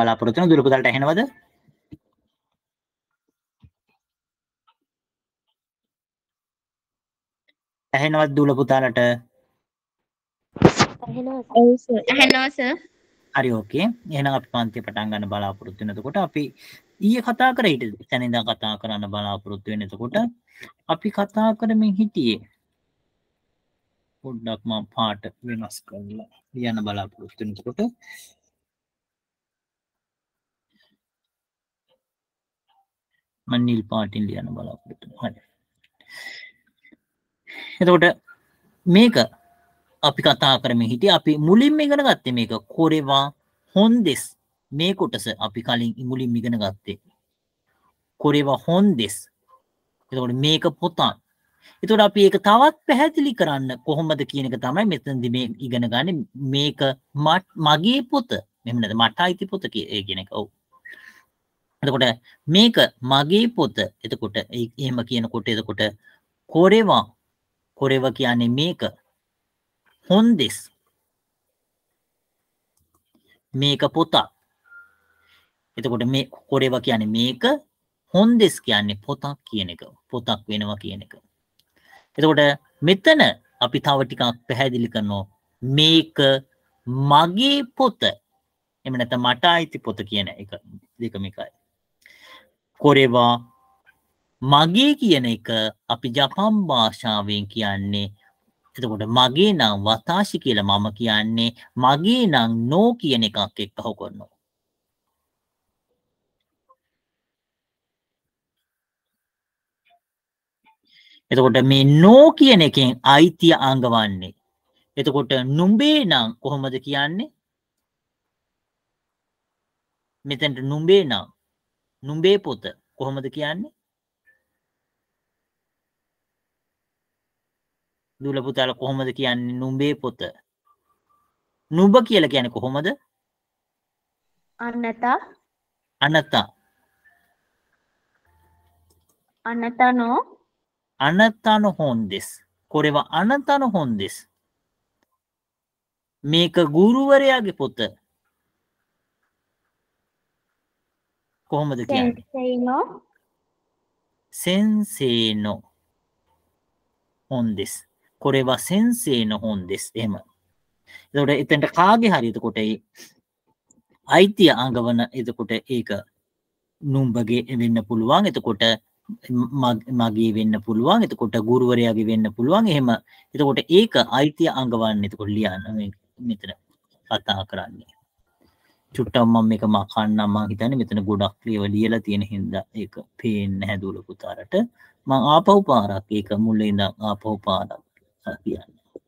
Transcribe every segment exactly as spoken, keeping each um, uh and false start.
බලාපොරොත්තු වෙන දුර පුතාලට ඇහෙනවද? ඇහෙනවද දුර පුතාලට? ඇහෙනවා සර්. හරි ඕකේ. එහෙනම් අපි පන්තිය පටන් ගන්න බලාපොරොත්තු වෙන. එතකොට අපි ඊයේ කතා කරා ඊට එතන ඉඳන් කතා කරන්න බලාපොරොත්තු වෙන. එතකොට අපි කතා කරමින් හිටියේ පොඩ්ඩක් මම පාට වෙනස් කරලා ලියන්න බලාපොරොත්තු වෙන. එතකොට මම නිල් පාටින් ලියන්න බලාපොරොත්තු වෙනවා. හරි. එතකොට මේක අපි කතා කරමින් හිටියේ අපි මුලින්ම ඉගෙන ගත්තේ මේක කොරේවා හොන්දෙස් මේ කොටස අපි කලින් මුලින්ම ඉගෙන ගත්තේ කොරේවා හොන්දෙස්. එතකොට මේක පොතක්. එතකොට අපි ඒක තවත් පැහැදිලි කරන්න කොහොමද කියන එක තමයි මෙතනදී මේ ඉගෙන ගන්න. මේක මගේ පොත. මෙහෙම නේද? මට අයිති පොත කියන එක. ඔව්. එතකොට මේක මගේ පොත. එතකොට එහෙම කියනකොට එතකොට කොරේවා කොරේවා කියන්නේ මේක හොන්දෙස් මේක පොතක්. එතකොට මේ කොරේවා කියන්නේ මේක හොන්දෙස් කියන්නේ පොතක් කියන එක. පොතක් වෙනවා කියන එක. එතකොට මෙතන අපි තව ටිකක් පැහැදිලි කරනවා මේක මගේ පොත. එහෙම නැත්නම් මට අයිති පොත කියන එක දෙකම එකයි. කොරේවා මගේ කියන එක අපි ජපන් භාෂාවෙන් කියන්නේ එතකොට මගේ නම් වතාශි කියලා මම කියන්නේ මගේ නම් නෝ කියන එකක් එක්ක හො කරනවා. එතකොට මේ නෝ කියන එකෙන් අයිතිය අංගවන්නේ. එතකොට නුඹේ නම් කොහොමද කියන්නේ? මෙතනට නුඹේ නම් නුඹේ පොත කොහොමද කියන්නේ? දුල පුතාලා කොහොමද කියන්නේ නුඹේ පොත? නුඹ කියලා කියන්නේ කොහොමද? අනතා අනතා අනතනෝ අනතන හොන්දෙස්. කොරේවා අනතන හොන්දෙස්. මේක ගුරුවරයාගේ පොත. කොහොමද කියන්නේ? සෙන්සේනෝ සෙන්සේනෝ හොන්දෙස්. කොරේවා සෙන්සේනෝ හොන්දෙස්. එහෙම. එතකොට එතනට කාගේ හරි එතකොට ඒ අයිතිය අංගවන එතකොට ඒක නුඹගේ වෙන්න පුළුවන්. එතකොට මගේ වෙන්න පුළුවන්. එතකොට ගුරුවරයාගේ වෙන්න පුළුවන්. එහෙම. එතකොට ඒක අයිතිය අංගවන්නේ එතකොට ලියන්න මෙතන කතා කරන්නේ. චුට්ටක් මම මේක මකන්නම්. මම හිතන්නේ මෙතන ගොඩක් ලියව ලියලා තියෙන හින්දා ඒක පේන්නේ නැහැ දුල පුතාලට. මම ආපහු පාරක් ඒක මුලින් ඉඳන් ආපහු පාරක් කියන්න.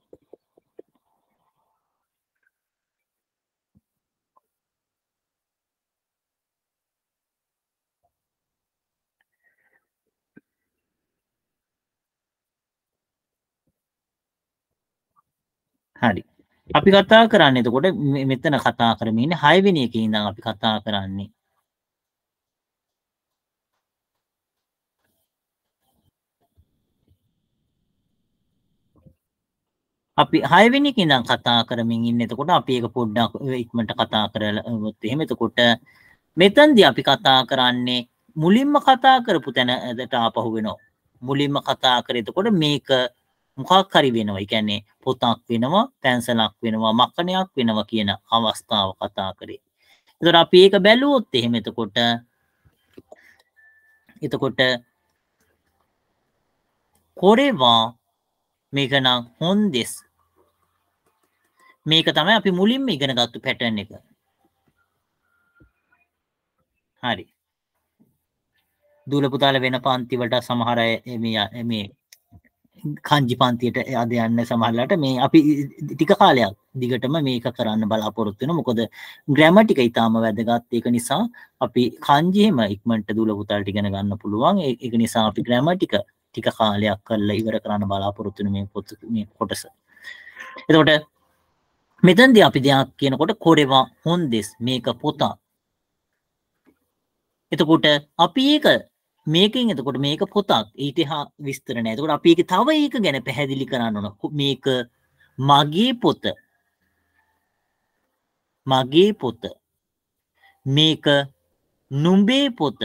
හරි. අපි කතා කරන්නේ එතකොට මෙතන කතා කරමින් ඉන්නේ හය වෙනි එකේ ඉඳන් අපි කතා කරන්නේ. අපි හය වෙනි එකේ ඉඳන් කතා කරමින් ඉන්නේ. එතකොට අපි ඒක පොඩ්ඩක් ඉක්මනට කතා කරලොත් එහෙම එතකොට මෙතනදී අපි කතා කරන්නේ මුලින්ම කතා කරපු තැනට ආපහු වෙනවා. මුලින්ම කතා කරේ එතකොට මේක මොකක් හරි වෙනවා. ඒ කියන්නේ පොතක් වෙනවා, පැන්සලක් වෙනවා, මකණයක් වෙනවා කියන අවස්ථාව කතා කරේ. එතකොට අපි ඒක බැලුවොත් එහෙම එතකොට එතකොට කොරේවා මේක නම් හොන්දෙස්. මේක තමයි අපි මුලින්ම ඉගෙන ගත්තු පැටර්න් එක. හරි. දුල පුතාලා වෙන පන්ති වලට සමහර අය මේ මේ කංජි පන්තියට අද යන්න සමහරලාට මේ අපි ටික කාලයක් දිගටම මේක කරන්න බලාපොරොත්තු වෙනවා. මොකද ග්‍රැමර් ටික ඊටාම වැදගත්. ඒක නිසා අපි කංජි එහෙම ඉක්මනට දුල පුතාලට ඉගෙන ගන්න පුළුවන්. ඒක නිසා අපි ග්‍රැමර් ටික ටික කාලයක් කරලා ඉවර කරන්න බලාපොරොත්තු වෙන මේ පොත මේ කොටස. එතකොට මෙතනදී අපි දෙයක් කියනකොට කොරේවා හොන්දෙස් මේක පොතක්. එතකොට අපි ඒක මේකෙන් එතකොට මේක පොතක් ඊට හා විස්තර නැහැ. එතකොට අපි ඒක තව ඒක ගැන පැහැදිලි කරන්න ඕන. මේක මගේ පොත. මගේ පොත. මේක නුඹේ පොත.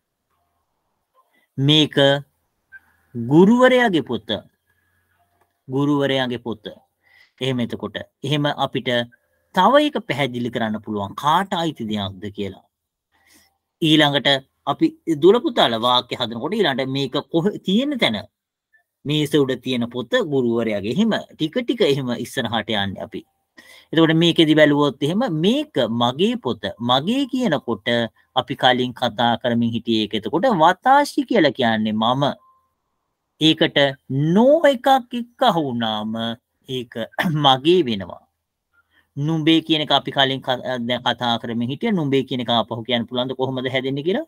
මේක ගුරුවරයාගේ පොත. ගුරුවරයාගේ පොත. එහෙම එතකොට එහෙම අපිට තව එක පැහැදිලි කරන්න පුළුවන් කාට අයිති දෙයක්ද කියලා. ඊළඟට අපි දුර පුතාලා වාක්‍ය හදනකොට ඊළඟට මේක කොහෙ තියෙන තැන මේස උඩ තියෙන පොත ගුරුවරයාගේ. එහෙම ටික ටික එහෙම ඉස්සරහට යන්නේ අපි. එතකොට මේකෙදි බැලුවොත් එහෙම මේක මගේ පොත. මගේ කියනකොට අපි කලින් කතා කරමින් හිටියේ ඒක. එතකොට වතාශි කියලා කියන්නේ මම. ඒකට නෝ එකක් එක්ක වුණාම ඒක මගේ වෙනවා. නුඹේ කියන එක අපි කලින් දැන් කතා කරමින් හිටිය. නුඹේ කියන එක ආපහු කියන්න පුළුවන්ද කොහොමද හැදෙන්නේ කියලා?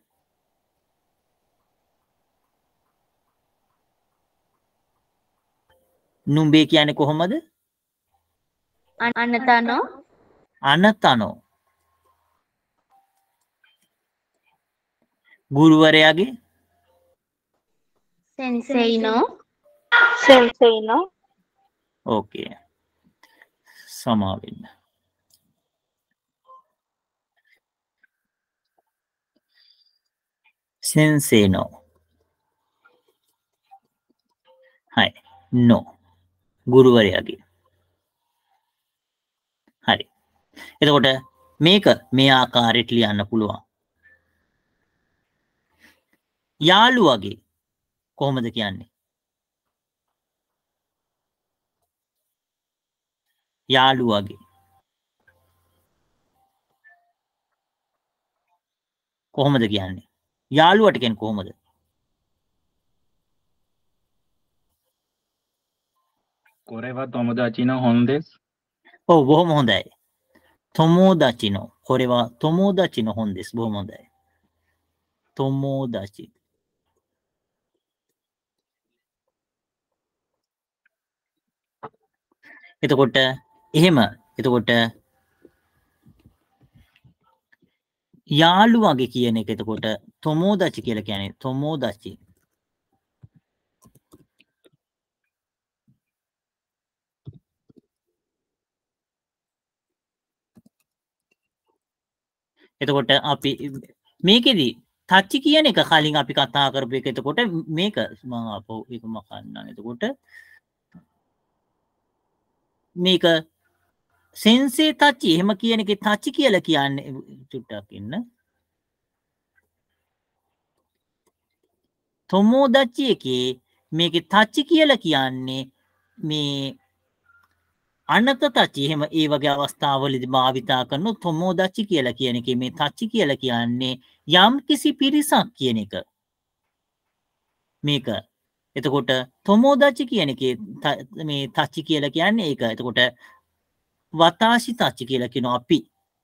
නුඹේ කියන්නේ කොහොමද? අනතනෝ. අනතනෝ. ගුරුවරයාගේ සෙන්සෙයිනෝ. සෙන්සෙයිනෝ. ඕකේ. සමා වෙන්න. සෙන්සේනෝ. හයි. නෝ. ගුරුවරයාගේ. හරි. එතකොට මේක මේ ආකාරයට ලියන්න පුළුවන්. යාළුවගේ කොහොමද කියන්නේ? යාළුවගේ කොහොමද කියන්නේ? යාළුවට කියන්නේ කොහොමද? කොරේවා තොමොදාචි නෝ හොන්දෙස්. ඔව් බොහොම හොඳයි. තොමෝදාචි නෝ කොරේවා තොමෝදාචි නෝ හොන්දෙස්. බොහොම හොඳයි. තොමෝදාචි. එතකොට එහෙම එතකොට යාළුවගේ කියන එක එතකොට තොමෝදාචි කියලා කියන්නේ තොමෝදාචි. එතකොට අපි මේකෙදි තච්චි කියන එක කලින් අපි කතා කරපු එක. එතකොට මේක මම අපෝ ඒක මකන්නම්. එතකොට මේක සෙන්සේ තච්චි එහෙම කියන එකේ තච්චි කියලා කියන්නේ චුට්ටක් ඉන්න. තොමෝදාචි එකේ මේකේ තච්චි කියලා කියන්නේ මේ අනත තච්චි. එහෙම ඒ වගේ අවස්ථාවලදී භාවිතා කරන තොමෝදාචි කියලා කියන එකේ මේ තච්චි කියලා කියන්නේ යම් කිසි පිරිසක් කියන එක. මේක. එතකොට තොමෝදාචි කියන එකේ මේ තච්චි කියලා කියන්නේ ඒක. එතකොට වතාශි තච්චි කියලා කියනවා අපි.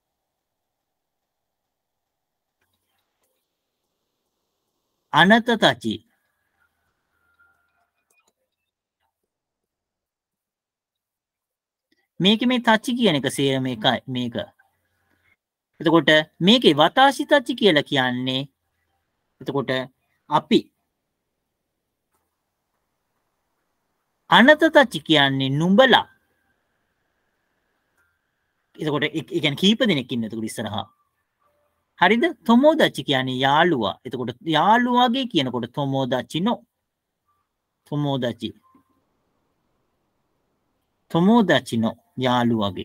අනත තච්චි මේක මේ තච්චි කියන එක සේරම එකයි මේක. එතකොට මේකේ වතාශි තච්චි කියලා කියන්නේ එතකොට අපි. අනත තච්චි කියන්නේ නුඹලා. එතකොට ඒ කියන්නේ කීප දෙනෙක් ඉන්න එතකොට ඉස්සරහා. හරිද? තොමෝදාචි කියන්නේ යාළුවා. එතකොට යාළුවාගේ කියනකොට තොමෝදාචි නෝ. තොමෝදාචි. තොමෝදාචි නෝ යාළුවාගේ.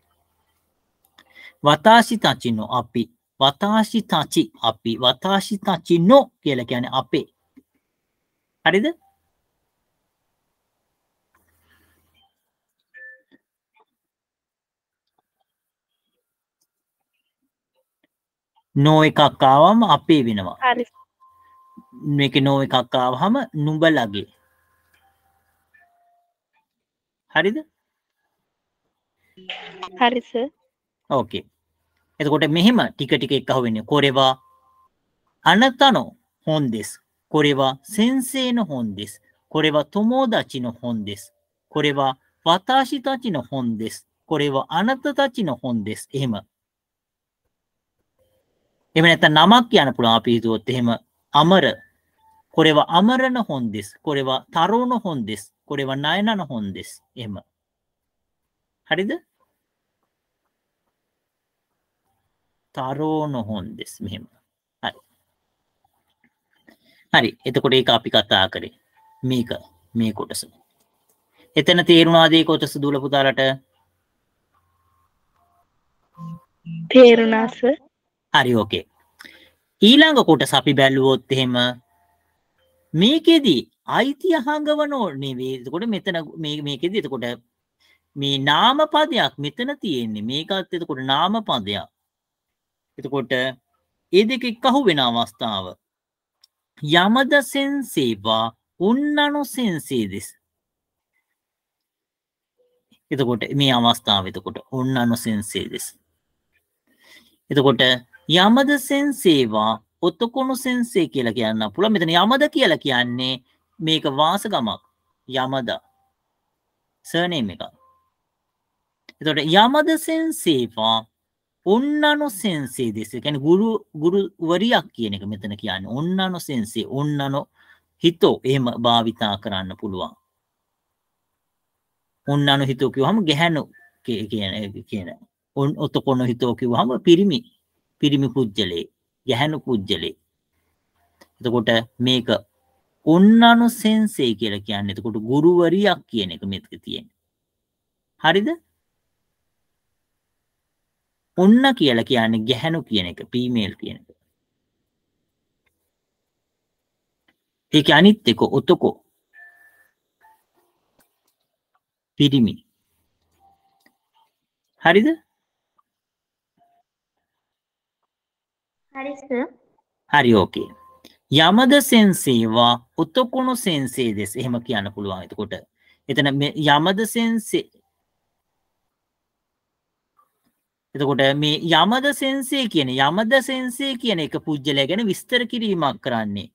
වතාශි තච්චි නෝ අපි. වතාශි තච්චි අපි. වතාශි තච්චි නෝ කියලා කියන්නේ අපේ. හරිද? නෝ එකක් ආවම අපේ වෙනවා. හරි. මේකේ නෝ එකක් ආවම නුඹලගේ. හරිද? හරි සර්. ඕකේ. එතකොට මෙහෙම ටික ටික එක්ක වෙන්නේ. කොරේවා අනතනෝ හොන්දෙස්. කොරේවා සෙන්සේ නෝ හොන්දෙස්. කොරේවා තොමෝදාචි නෝ හොන්දෙස්. කොරේවා වතාශි තච්චි නෝ හොන්දෙස්. කොරේවා අනත තච්චි නෝ හොන්දෙස්. එහෙම. එහෙම නැත්නම් නමක් කියන්න පුළුවන් අපි හිතුවොත් එහෙම අමර. කොරේවා අමරන හොන්දෙස්. කොරේවා තරුණ හොන්දෙස්. කොරේවා නයනන හොන්දෙස්. එහෙම. හරිද? තරෝ නොහොන් දෙස් මෙහෙම. හරි. හරි. එතකොට ඒක අපි කතා කරේ. මේක මේ කොටස. එතන තේරුණාද ඒ කොටස දූල පුතාලට? තේරුණා සර්. හරි ඕකේ. ඊළඟ කොටස අපි බැලුවොත් එහෙම මේකෙදි අයිතිය හංගවනෝ නෙවෙයි. එතකොට මෙතන මේ මේකෙදි එතකොට මේ නාම පදයක් මෙතන තියෙන්නේ. මේකත් එතකොට නාම පදයක්. එතකොට ඒ දෙක එක්කහු වෙන අවස්ථාව. යමද සෙන්සේවා උන්නනු සෙන්සේදෙස්. එතකොට මේ අවස්ථාව එතකොට උන්නනු සෙන්සේදෙස්. එතකොට යමද සෙන්සේවා ඔතකොණු සෙන්සේ කියලා කියන්න පුළුවන්. මෙතන යමද කියලා කියන්නේ මේක වාසගමක්. යමද සර්නේම් එක. එතකොට යමද සෙන්සේවා ඔන්නනු සෙන්සේ දෙස. ඒ කියන්නේ ගුරු ගුරුවරියක් කියන එක මෙතන කියන්නේ. ඔන්නනු සෙන්සේ ඔන්නනු හිතෝ එහෙම භාවිතා කරන්න පුළුවන්. ඔන්නනු හිතෝ කිව්වහම ගැහැණු කියන කියන. ඔතකොණු හිතෝ කිව්වහම පිරිමි පිරිමි පුජ්‍යලේ ගැහැණු පුජ්‍යලේ. එතකොට මේක ඔන්නනු සෙන්සේ කියලා කියන්නේ. එතකොට ගුරුවරියක් කියන එක මෙතක තියෙන්නේ. හරිද? ඔන්න කියලා කියන්නේ ගැහැණු කියන එක, ෆීමේල් කියන එක. ඒක අනිත් එක ඔතකො පිරිමි. හරිද? හරි සර්. හරි ඕකේ. යමද සෙන්සේවා ඔතකොණු සෙන්සේ දෙස්. එහෙම කියන්න පුළුවන්. එතකොට එතන මේ යමද සෙන්සේ එතකොට මේ යමද සෙන්සේ කියන යමද සෙන්සේ කියන එක පුජ්‍යලය ගැන විස්තර කිරීමක් කරන්නේ.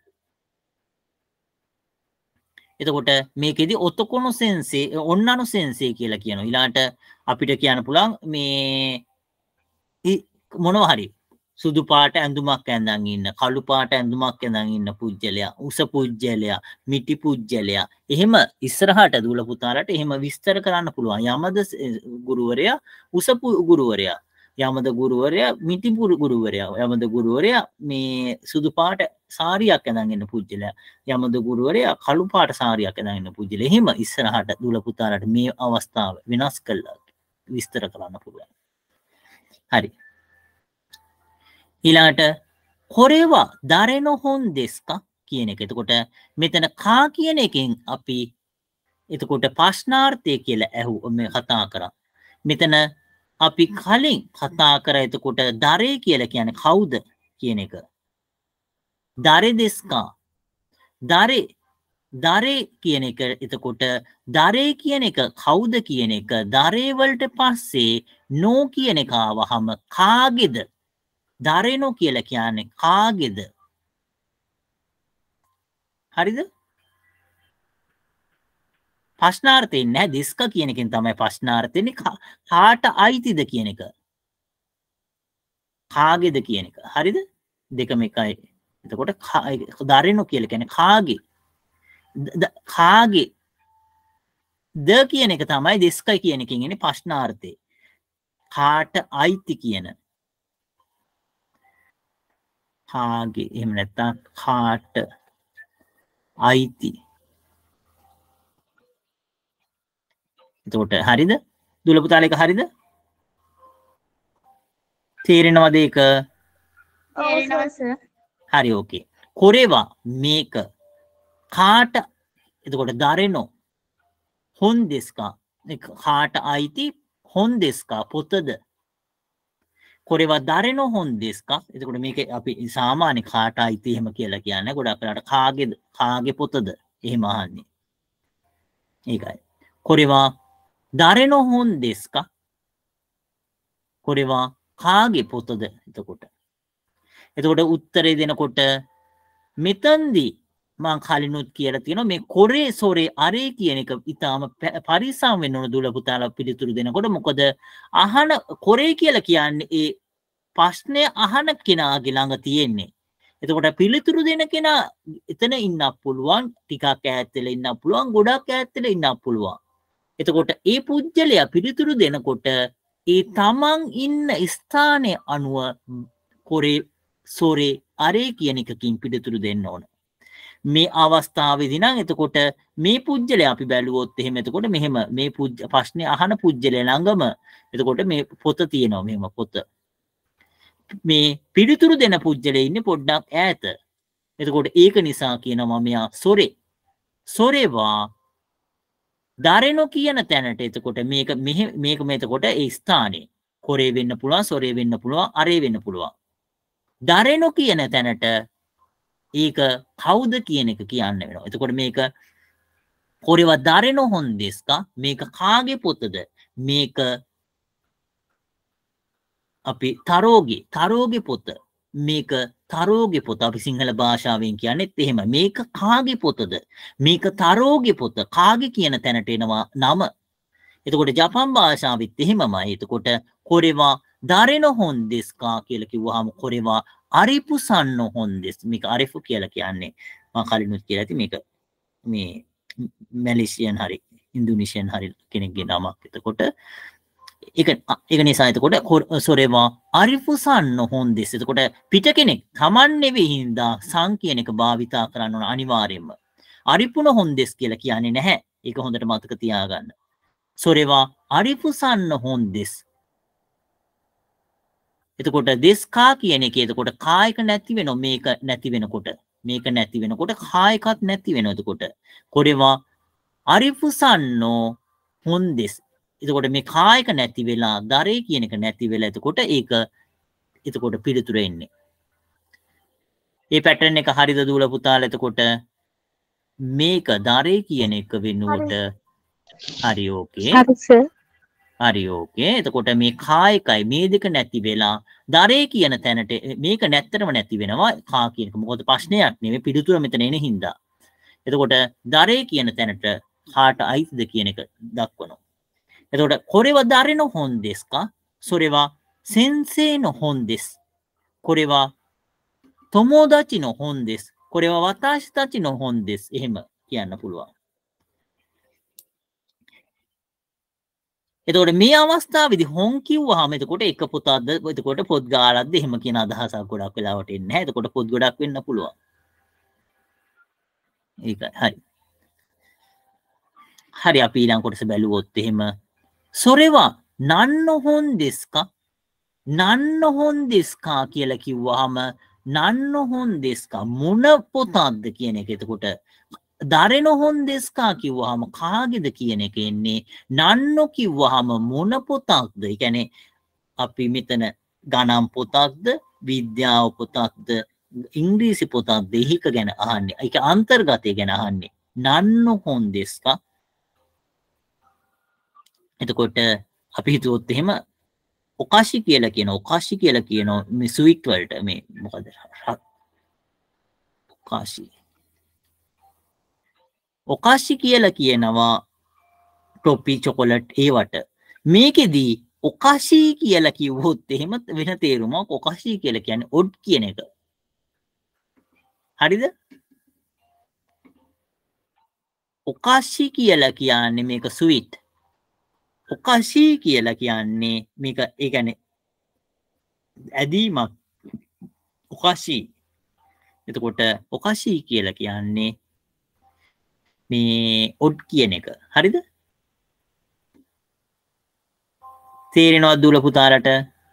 එතකොට මේකෙදි ඔතකොණු සෙන්සේ ඔන්නනු සෙන්සේ කියලා කියනවා. ඊළාට අපිට කියන්න පුළුවන් මේ මොනවා හරි සුදු පාට ඇඳුමක් ඇඳන් ඉන්න, කළු පාට ඇඳුමක් ඇඳන් ඉන්න පුජ්‍යලයා, උස පුජ්‍යලයා, මිටි පුජ්‍යලයා. එහෙම ඉස්සරහට දූල පුතාලට එහෙම විස්තර කරන්න පුළුවන්. යමද ගුරුවරයා, උස ගුරුවරයා, යමද ගුරුවරයා, මිටි ගුරුවරයා, යමද ගුරුවරයා මේ සුදු පාට සාරියක් ඇඳන් ඉන්න පුජ්‍යලයා, යමද ගුරුවරයා කළු පාට සාරියක් ඇඳන් ඉන්න පුජ්‍යලයා. එහෙම ඉස්සරහට දූල පුතාලට මේ අවස්ථාව වෙනස් කළා විස්තර කරන්න පුළුවන්. හරි. ඊළාට කොරේවා දරෙනො හොන් දෙස්කා කියන එක. එතකොට මෙතන කා කියන එකෙන් අපි එතකොට ප්‍රශ්නාර්ථය කියලා ඇහු මේ කතා කරා. මෙතන අපි කලින් කතා කරා එතකොට දරේ කියලා කියන්නේ කවුද කියන එක. දරේ දෙස්කා. දරේ දරේ කියන එක එතකොට දරේ කියන එක කවුද කියන එක. දරේ වලට පස්සේ නෝ කියන එක ආවහම කාගේද? දරෙනෝ කියලා කියන්නේ කාගේද? හරිද? ප්‍රශ්නාර්ථයෙන් නෑ. දෙස්ක කියන එකෙන් තමයි ප්‍රශ්නාර්ථෙන්නේ. කාට අයිතිද කියන එක. කාගේද කියන එක. හරිද? දෙකම එකයි. එතකොට දරෙනෝ කියලා කියන්නේ කාගේ? කාගේ ද කියන එක තමයි දෙස්කයි කියන එකෙන් එන්නේ ප්‍රශ්නාර්ථේ. කාට අයිති කියන කාගේ එහෙම නැත්නම් කාට අයිති. එතකොට හරිද? දුල පුතාලා එක හරිද? තේරෙනවද ඒක? තේරෙනවා සර්. හරි ඕකේ. කොරේවා මේක කාට එතකොට දරෙනෝ හොන් දෙස්කා කාට අයිති හොන් දෙස්කා පොතද? කොරේවා දරෙනෝ හොන් දෙස්කා. එතකොට මේක අපි සාමාන්‍ය කාට අයිති එහෙම කියලා කියන්නේ. ගොඩක් වෙලාවට කාගේද කාගේ පොතද එහෙම අහන්නේ. ඒකයි. කොරේවා දරෙනෝ හොන් දෙස්කා. කොරේවා කාගේ පොතද එතකොට. එතකොට උත්තරේ දෙනකොට මෙතනදී මම කලිනුත් කියලා තියෙනවා මේ කොරේ සොරේ අරේ කියන එක ඊටාම පරිස්සම් වෙන්න ඕන දුල පුතාලා පිළිතුරු දෙනකොට. මොකද අහන කොරේ කියලා කියන්නේ ඒ ප්‍රශ්නය අහන කෙනාගේ ළඟ තියෙන්නේ. එතකොට පිළිතුරු දෙන කෙනා එතන ඉන්නත් පුළුවන්, ටිකක් ඈත් වෙලා ඉන්නත් පුළුවන්, ගොඩක් ඈත් වෙලා ඉන්නත් පුළුවන්. එතකොට ඒ පුජ්‍යලයා පිළිතුරු දෙනකොට ඒ තමන් ඉන්න ස්ථානයේ අනුව කොරේ සොරේ අරේ කියන එකකින් පිළිතුරු දෙන්න ඕන. මේ අවස්ථාවේදී නම් එතකොට මේ පුජ්‍යලයා අපි බැලුවොත් එහෙම එතකොට මෙහෙම මේ පුජ්‍ය ප්‍රශ්නේ අහන පුජ්‍යලයා ළඟම එතකොට මේ පොත තියෙනවා මෙහෙම පොත. මේ පිළිතුරු දෙන පුජ්‍යලයා ඉන්නේ පොඩ්ඩක් ඈත. එතකොට ඒක නිසා කියනවා මෙයා සොරේ. සොරේවා දරෙනෝ කියන තැනට එතකොට මේක මෙහෙ මේක මෙතකොට ඒ ස්ථානේ කොරේ වෙන්න පුළුවන් සොරේ වෙන්න පුළුවන් අරේ වෙන්න පුළුවන්. දරෙනෝ කියන තැනට ඒක කවුද කියන එක කියන්න වෙනවා. එතකොට මේක කොරේවා දරෙනෝ හොන්දෙස්කා මේක කාගේ පොතද මේක අපි තරෝගේ තරෝගේ පොත මේක තරෝගේ පොත අපි සිංහල භාෂාවෙන් කියන්නේත් එහෙම මේක කාගේ පොතද මේක තරෝගේ පොත කාගේ කියන තැනට එනවා නම. එතකොට ජපන් භාෂාවෙත් එහෙමමයි. එතකොට කොරේවා දරෙනෝ හොන්දෙස්කා කියලා කිව්වහම කොරේවා අරිපු සන්නෝ හොන්දෙස් මේක අරිපු කියලා කියන්නේ මම කලිනුත් කියලා ඇති මේක මේ මැලේසියන් හරි ඉන්දුනීසියන් හරි කෙනෙක්ගේ නමක්. එතකොට ඒක ඒක නිසා එතකොට සොරේවා අරිපු සන්නෝ හොන්දෙස්. එතකොට පිට කෙනෙක් Taman නෙවෙයි හින්දා සං කියන එක භාවිතා කරන්න ඕන අනිවාර්යයෙන්ම. අරිපුන හොන්දෙස් කියලා කියන්නේ නැහැ. ඒක හොඳට මතක තියාගන්න. සොරේවා අරිපු සන්නෝ හොන්දෙස්. එතකොට දෙස්කා කියන එකේ එතකොට කායක නැති වෙනවා මේක නැති වෙනකොට මේක නැති වෙනකොට කායකත් නැති වෙනවා. එතකොට කොරේවා අරිපුසන්නෝ හොන්දෙස්. එතකොට මේ කායක නැති වෙලා දරේ කියන එක නැති වෙලා එතකොට ඒක එතකොට පිළිතුර එන්නේ. මේ පැටර්න් එක හරිද දූල පුතාලා? එතකොට මේක දරේ කියන එක වෙනුවට හරි ඕකේ. හරි සර්. හරි ඕකේ. එතකොට මේ කායකයි මේ දෙක නැති වෙලා දරේ කියන තැනට මේක නැත්තරම නැති වෙනවා කා කියන එක. මොකද ප්‍රශ්නයක් නෙවෙයි පිළිතුර මෙතන එන හින්දා. එතකොට දරේ කියන තැනට කාට අයිතිද කියන එක දක්වනවා. එතකොට කොරේවා දරෙනෝ හොන්දෙස්කා සොරේවා සෙන්සේයි නෝ හොන්දෙස්. කොරේවා තොමෝදාචි නෝ හොන්දෙස්. කොරේවා වතාෂි තාචි නෝ හොන්දෙස්. එහෙම කියන්න පුළුවන්. එතකොට මේ අවස්ථාවේදී හොන් කිව්වහම එතකොට එක පොතක්ද එතකොට පොත් ගාලක්ද එහෙම කියන අදහසක් ගොඩක් වෙලාවට එන්නේ නැහැ. එතකොට පොත් ගොඩක් වෙන්න පුළුවන්. ඒකයි හරි. හරි අපි ඊළඟ කොටස බැලුවොත් එහෙම සොරේවා නන්නෝ හොන්දෙස්කා නන්නෝ හොන්දෙස්කා කියලා කිව්වහම නන්නෝ හොන්දෙස්කා මොන පොතක්ද කියන එක. එතකොට දරෙනෝ හොන්දෙස්කා කිව්වහම කාගේද කියන එක එන්නේ. නන්නෝ කිව්වහම මොන පොතක්ද? ඒ කියන්නේ අපි මෙතන ගණන් පොතක්ද විද්‍යාව පොතක්ද ඉංග්‍රීසි පොතක්ද ඒක ගැන අහන්නේ. ඒක අන්තර්ගතය ගැන අහන්නේ. නන්නෝ හොන්දෙස්කා. එතකොට අපි හිතුවොත් එහෙම ඔකාෂි කියලා කියන ඔකාෂි කියලා කියන මේ ස්වීට් වලට මේ මොකද ඔකාෂි ඔකාෂි කියලා කියනවා ටොපි චොකොලට් ඒවට. මේකෙදී ඔකාෂි කියලා කිව්වොත් එහෙම වෙන තේරුමක්. ඔකාෂි කියලා කියන්නේ ඔඩ් කියන එක. හරිද? ඔකාෂි කියලා කියන්නේ මේක ස්වීට්. ඔකාෂි කියලා කියන්නේ මේක ඒ කියන්නේ ඇදීමක්. ඔකාෂි. එතකොට ඔකාෂි කියලා කියන්නේ මේ ඔඩ් කියන එක. හරිද? තේරෙනවද දුල පුතාලට?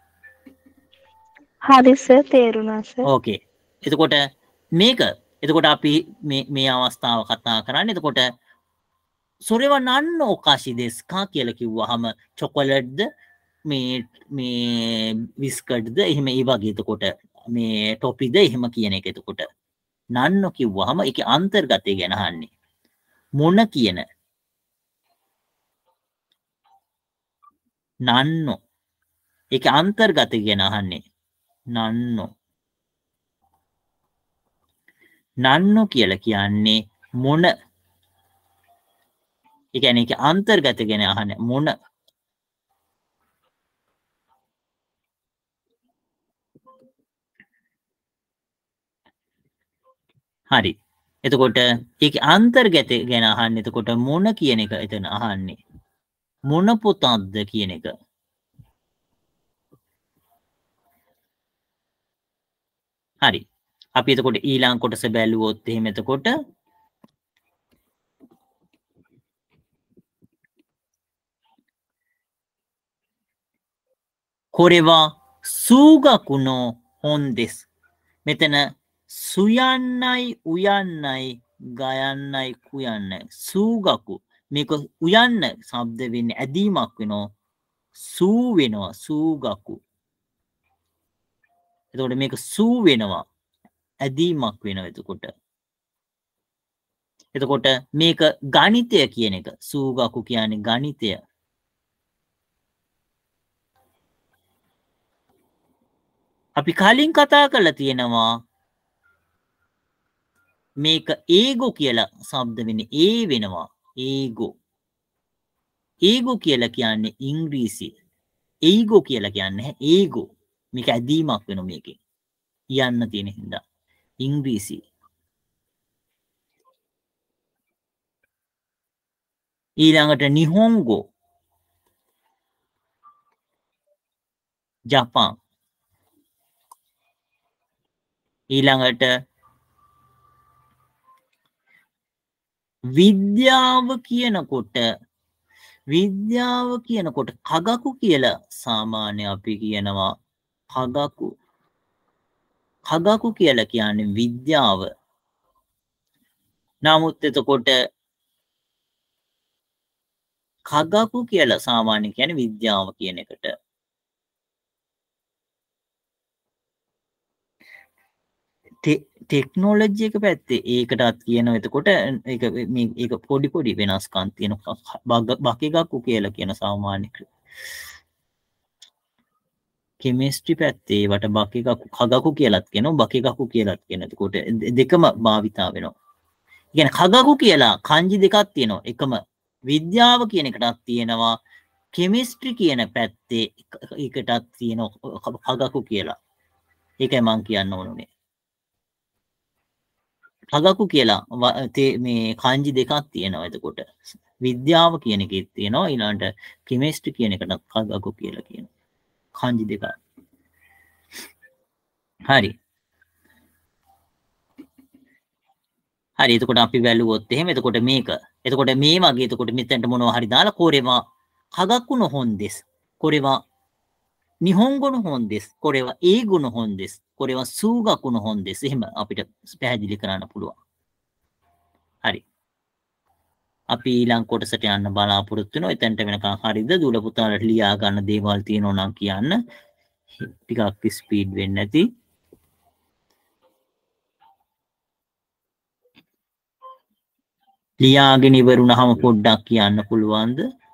හරි සර් තේරුණා සර්. ඕකේ. එතකොට මේක එතකොට අපි මේ මේ අවස්ථාව කතා කරන්නේ. එතකොට සොරේවා නන්නෝ ඔකාෂි දෙස්කා කියලා කිව්වහම චොකොලට්ද මේ මේ බිස්කට්ද එහෙම ඒ වගේ. එතකොට මේ ටොපිද එහෙම කියන එක. එතකොට නන්නෝ කිව්වහම ඒකේ අන්තර්ගතය ගැන අහන්නේ. මොන කියන නන්නෝ ඒකේ අන්තර්ගතය ගැන අහන්නේ. නන්නෝ නන්නෝ කියලා කියන්නේ මොන. ඒ කියන්නේ ඒකේ අන්තර්ගත ගැන අහන්නේ මොන. හරි. එතකොට ඒකේ අන්තර්ගත ගැන අහන්නේ. එතකොට මොන කියන එක එතන අහන්නේ. මොන පොතක්ද කියන එක. හරි. අපි එතකොට ඊළඟ කොටස බැලුවොත් එහෙම එතකොට කොරෙවා සූගකුණෝ හොන්දෙස්. මෙතන සුයන්නයි උයන්නයි ගයන්නයි කුයන්නයි සූගකු මේක උයන්න ශබ්ද වෙන්නේ ඇදීමක් වෙනවා සූ වෙනවා සූගකු. එතකොට මේක සූ වෙනවා ඇදීමක් වෙනවා එතකොට. එතකොට මේක ගණිතය කියන එක සූගකු කියන්නේ ගණිතය. අපි කලින් කතා කරලා තියෙනවා මේක ඒගෝ කියලා ශබ්ද වෙන්නේ ඒ වෙනවා ඒගෝ. ඒගෝ කියලා කියන්නේ ඉංග්‍රීසි. ඒගෝ කියලා කියන්නේ ඒගෝ. මේක ඇදීමක් වෙනවා මේකෙන්. යන්න තියෙන හින්දා ඉංග්‍රීසි. ඊළඟට නිහොන්ගෝ ජපාන්. ඊළඟට විද්‍යාව කියනකොට විද්‍යාව කියනකොට කගකු කියලා සාමාන්‍ය අපි කියනවා කගකු. කගකු කියලා කියන්නේ විද්‍යාව. නමුත් එතකොට කගකු කියලා සාමාන්‍ය කියන්නේ විද්‍යාව කියන එකට. ටෙක්නෝලොජි එක පැත්තේ ඒකටත් කියනවා එතකොට ඒක ඒක පොඩි පොඩි වෙනස්කම් තියෙනවා. බකෙගක්කු කියලා කියන සාමාන්‍ය කෙමිස්ට්‍රි පැත්තේ වට බකෙගක්කු කගකු කියලාත් කියනවා බකෙගක්කු කියලාත් කියනවා. එතකොට දෙකම භාවිතා වෙනවා. ඒ කියන්නේ කගකු කියලා kanji දෙකක් තියෙනවා. එකම විද්‍යාව කියන එකටත් තියෙනවා කෙමිස්ට්‍රි කියන පැත්තේ එකටත් තියෙනවා කගකු කියලා. ඒකයි මම කියන්න ඕනේ. කගකු කියලා මේ kanji දෙකක් තියෙනවා. එතකොට විද්‍යාව කියන එකෙත් තියෙනවා ඊළඟට කෙමිස්ට්‍රි කියන එකට කගකු කියලා කියනවා. kanji දෙකක්. හරි. හරි එතකොට අපි වැළුවොත් එහෙම එතකොට මේක. එතකොට මේ වගේ එතකොට මෙතනට මොනවා හරි දාලා කොරේවා කගකු නො හොන්දෙස්. කොරේවා නිහොන්ගෝ නො හොන්දෙස්. කොරේවා ඒගෝ නො හොන්දෙස්. කොරේවා සූගකු නො හොන්දෙස්. එහෙම අපිට පැහැදිලි කරන්න පුළුවන්. හරි. අපි ඊළඟ කොටසට යන්න බලාපොරොත්තු වෙනවා. එතනට වෙනකන් හරියද? දුල පුතාලට ලියා ගන්න දේවල් තියෙනවා නම් කියන්න. ටිකක් ස්පීඩ් වෙන්නේ නැති. ලියාගෙන ඉවරුනහම පොඩ්ඩක් කියන්න පුළුවන්ද?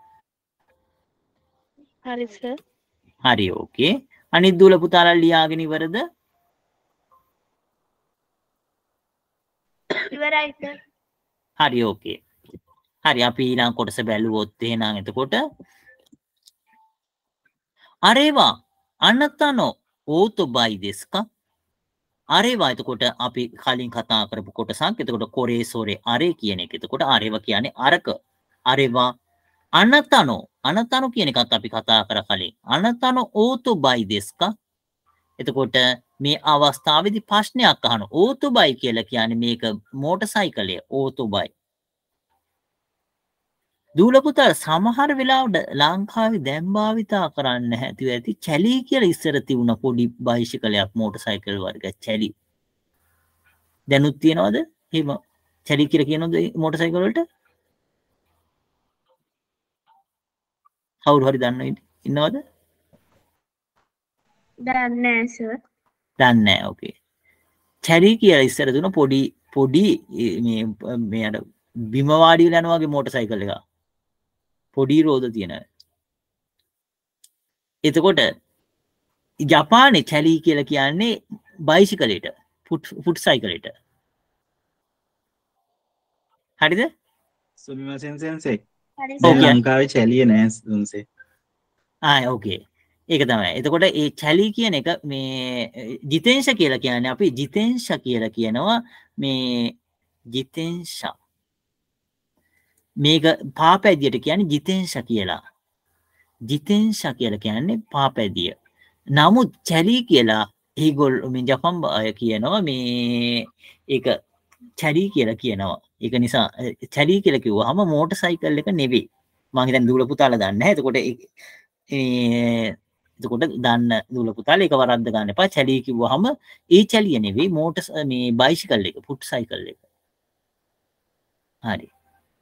හරි සර්. හරි ඕකේ. අනිත් දුල පුතාලා ලියාගෙන ඉවරද? ඉවරයි සර්. හරි ඕකේ. හරි අපි ඊළඟ කොටස බැලුවොත් එහෙනම් එතකොට අරේවා අනතනෝ ඕතොබයි දෙස්කා. අරේවා එතකොට අපි කලින් කතා කරපු කොටසක්. එතකොට කොරේ සොරේ අරේ කියන එක. එතකොට අරේවා කියන්නේ අරක. අරේවා අනතනෝ අනතනෝ කියන එකත් අපි කතා කර කලින්. අනතනෝ ඕතොබයි දෙස්කා. එතකොට මේ අවස්ථාවේදී ප්‍රශ්නයක් අහනවා. ඕතොබයි කියලා කියන්නේ මේක මෝටර් සයිකලය ඕතොබයි. දූල පුතා සමහර වෙලාවට ලංකාවේ දැන් භාවිතා කරන්න හැදුව ඇති චැලී කියලා ඉස්සර තිබුණ පොඩි බයිසිකලයක් මෝටර් සයිකල් වර්ග චැලී. දැනුත් තියනවද? එහෙම චැලී කියලා කියනවද මෝටර් සයිකල් වලට? කවුරු හරි දන්නවද? ඉන්නවද? දන්නේ නැහැ සර්. දන්නේ නැහැ. ඕකේ. චැලී කියලා ඉස්සර දුන පොඩි පොඩි මේ මේ අර බිම වාඩි වෙලා යන වගේ මෝටර් සයිකල් එකක්. පොඩි රෝද තියෙන. එතකොට ජපානයේ චැලී කියලා කියන්නේ බයිසිකලෙට ෆුට් ෆුට් සයිකලෙට. හරිද? සුමිමාසෙන් සෙන්සෙයි. හරි දැන් ඕකේ. ලංකාවේ චැලිය නෑ දුන්සේ. ආ ඕකේ. ඒක තමයි. එතකොට ඒ චැලී කියන එක මේ ජිතෙන්ෂ කියලා කියන්නේ අපි ජිතෙන්ෂ කියලා කියනවා මේ ජිතෙන්ෂ. මේක පාපැදියට කියන්නේ ජිතෙන්ෂ කියලා. ජිතෙන්ෂ කියලා කියන්නේ පාපැදිය. නමුත් චැලී කියලා ඒගොල්ලෝ මේ ජපන් අය කියනවා මේ ඒක චැරි කියලා කියනවා. ඒක නිසා චැරි කියලා කිව්වහම මෝටර් සයිකල් එක නෙවෙයි. මම හිතන්නේ දූල පුතාලා දන්නේ නැහැ. එතකොට ඒ එතකොට දන්න දූල පුතාලා ඒක වරද්ද ගන්න එපා. චැරි කිව්වහම ඒ චැලිය නෙවෙයි මෝටර් මේ බයිසිකල් එක, ෆුට් සයිකල් එක. හරි.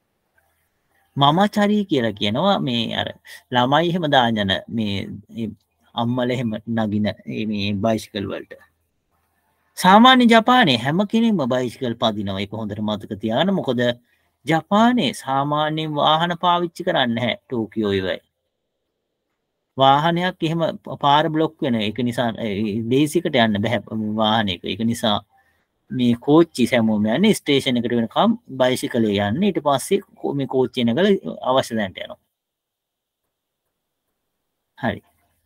මමචරි කියලා කියනවා මේ අර ළමයි එහෙම දාන මේ අම්මල එහෙම නගින මේ බයිසිකල් වලට. සාමාන්‍ය ජපානයේ හැම කෙනෙක්ම බයිසිකල් පදිනවා. ඒක හොඳට මතක තියාගන්න. මොකද ජපානයේ සාමාන්‍ය වාහන පාවිච්චි කරන්නේ නැහැ ටෝකියෝ ඉවයි. වාහනයක් එහෙම පාර බ්ලොක් වෙන. ඒක නිසා දේශයකට යන්න බෑ වාහනයක. ඒක නිසා මේ කෝච්චි හැමෝම යන්නේ ස්ටේෂන් එකට වෙනකම් බයිසිකලේ යන්නේ. ඊට පස්සේ මේ කෝච්චිය නැගලා අවශ්‍ය තැනට යනවා. හරි.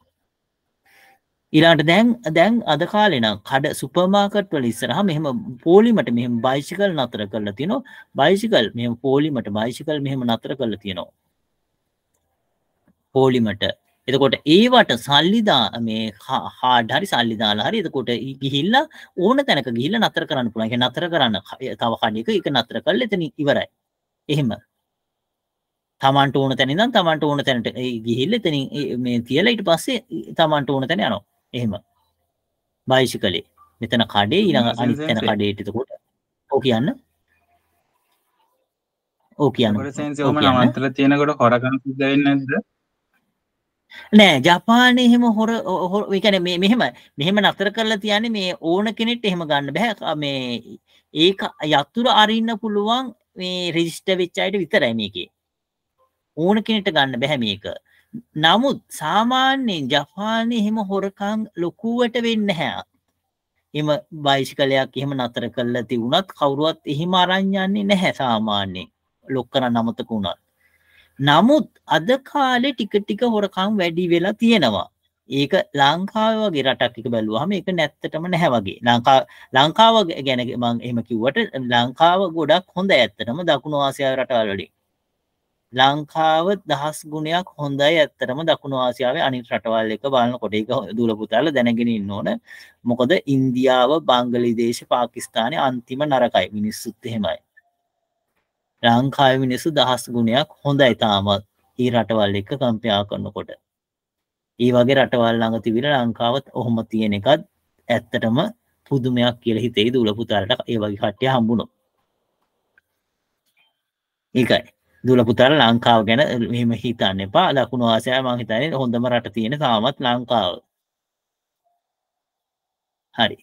ඊළඟට දැන් දැන් අද කාලේ නම් කඩ සුපර් මාකට් වල ඉස්සරහා මෙහෙම පොලිමට මෙහෙම බයිසිකල් නතර කරලා තියෙනවා. බයිසිකල් මෙහෙම පොලිමට බයිසිකල් මෙහෙම නතර කරලා තියෙනවා. පොලිමට. එතකොට ඒවට සල්ලි දා මේ හාඩ් හරි සල්ලි දාලා හරි එතකොට ගිහිල්ලා ඕන තැනක ගිහිල්ලා නතර කරන්න පුළුවන්. ඒක නතර කරන්න තව කඩේක ඒක නතර කරලා එතන ඉවරයි. එහෙම. තමන්ට ඕන තැන ඉඳන් තමන්ට ඕන තැනට ගිහිල්ලා එතනින් මේ තියලා ඊට පස්සේ තමන්ට ඕන තැන යනවා. එහෙම. බයිසිකලේ. මෙතන කඩේ ඊළඟ අනිත් තැන කඩේට එතකොට ඔව් කියන්න. ඔව් කියන්න. ඒකට සෙන්සි ඔහම නවත්තලා තියෙනකොට හොරකම් සිද්ධ වෙන්නේ නැද්ද? නෑ ජපානයේ එහෙම හොර ඒ කියන්නේ මේ මෙහෙම මෙහෙම නතර කරලා තියන්නේ මේ ඕන කෙනෙක්ට එහෙම ගන්න බෑ. මේ ඒක යතුරු අරින්න පුළුවන් මේ රෙජිස්ටර් වෙච්ච අයට විතරයි මේකේ. ඕන කෙනෙක්ට ගන්න බෑ මේක. නමුත් සාමාන්‍යයෙන් ජපානයේ එහෙම හොරකම් ලොකුවට වෙන්නේ නැහැ. එහෙම බයිසිකලයක් එහෙම නතර කරලා තිබුණත් කවුරුවත් එහෙම අරන් යන්නේ නැහැ සාමාන්‍යයෙන්. ලොක් කරන්න අමතක වුණත්. නමුත් අද කාලේ ටික ටික හොරකම් වැඩි වෙලා තියෙනවා. ඒක ලංකාව වගේ රටක් එක බැලුවාම ඒක නැත්තටම නැහැ වගේ. ලංකාව ලංකාව ගැන මම එහෙම කිව්වට ලංකාව ගොඩක් හොඳයි ඇත්තටම දකුණු ආසියාවේ රටවල් වලින්. ලංකාව දහස් ගුණයක් හොඳයි ඇත්තටම දකුණු ආසියාවේ අනිත් රටවල් එක බලනකොට ඒක දූල පුතාලා දැනගෙන ඉන්න ඕන. මොකද ඉන්දියාව, බංග්ලාදේශ, පාකිස්තානයේ අන්තිම නරකයි මිනිස්සුත් එහෙමයි. ලංකාවේ මිනිස්සු දහස් ගුණයක් හොඳයි තාමත් ඊ රටවල් එක්ක කම්පෙයා කරනකොට. ඒ වගේ රටවල් ළඟ තිබිලා ලංකාවත් ඔහොම තියෙන එකත් ඇත්තටම පුදුමයක් කියලා හිතේ දූල පුතාලට ඒ වගේ කට්ටිය හම්බුනොත්. ඒකයි. දූල පුතාලා ලංකාව ගැන මෙහෙම හිතන්න එපා. දකුණු ආසියාවේ මම හිතන්නේ හොඳම රට තියෙන තාමත් ලංකාව. හරි.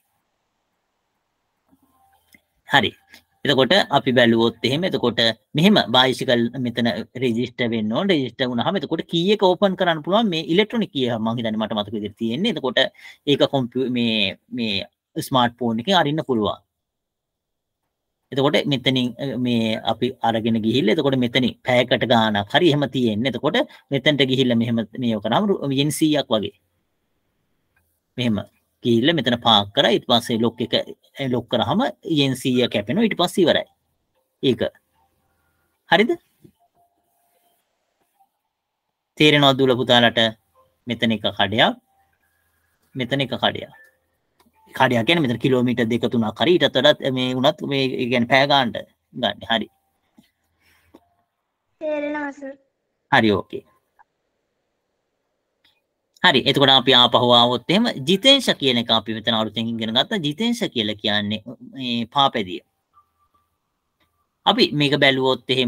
හරි. එතකොට අපි බැලුවොත් එහෙම එතකොට මෙහෙම බයිසිකල් මෙතන රෙජිස්ටර් වෙන්න ඕන. රෙජිස්ටර් වුණාම එතකොට කී එක ඕපන් කරන්න පුළුවන් මේ ඉලෙක්ට්‍රොනික කී එක මම හිතන්නේ මට මතක විදිහට තියෙන්නේ. එතකොට ඒක කොම්පියුටර් මේ මේ ස්මාර්ට් ෆෝන් එකෙන් අරින්න පුළුවන්. එතකොට මෙතනින් මේ අපි අරගෙන ගිහිල්ලා එතකොට මෙතනින් පැයකට ගාණක් හරි එහෙම තියෙන්නේ. එතකොට මෙතනට ගිහිල්ලා මෙහෙම මේව කරාම යෙන් සීයක් වගේ. මෙහෙම ගිහිල්ලා මෙතන පාක් කරා ඊට පස්සේ ලොක් එක ලොක් කරාම යෙන් සීය කැපෙනවා ඊට පස්සේ ඉවරයි. ඒක. හරිද? තේරෙනවද දුල පුතාලට? මෙතන එක කඩයක් මෙතන එක කඩයක්. කඩයක් කියන්නේ මෙතන කිලෝමීටර් දෙක තුනක් හරි ඊටත් වඩා මේ වුණත් මේ කියන්නේ පැය ගන්නට ගන්න. හරි. තේරෙනවා සර්. හරි ඕකේ. හරි. එතකොට අපි ආපහු ආවොත් එහෙම ජිතෙන්ෂ කියන එක අපි මෙතන අලුතෙන් ඉගෙන ගත්තා. ජිතෙන්ෂ කියලා කියන්නේ මේ පාපැදිය. අපි මේක බැලුවොත් එහෙම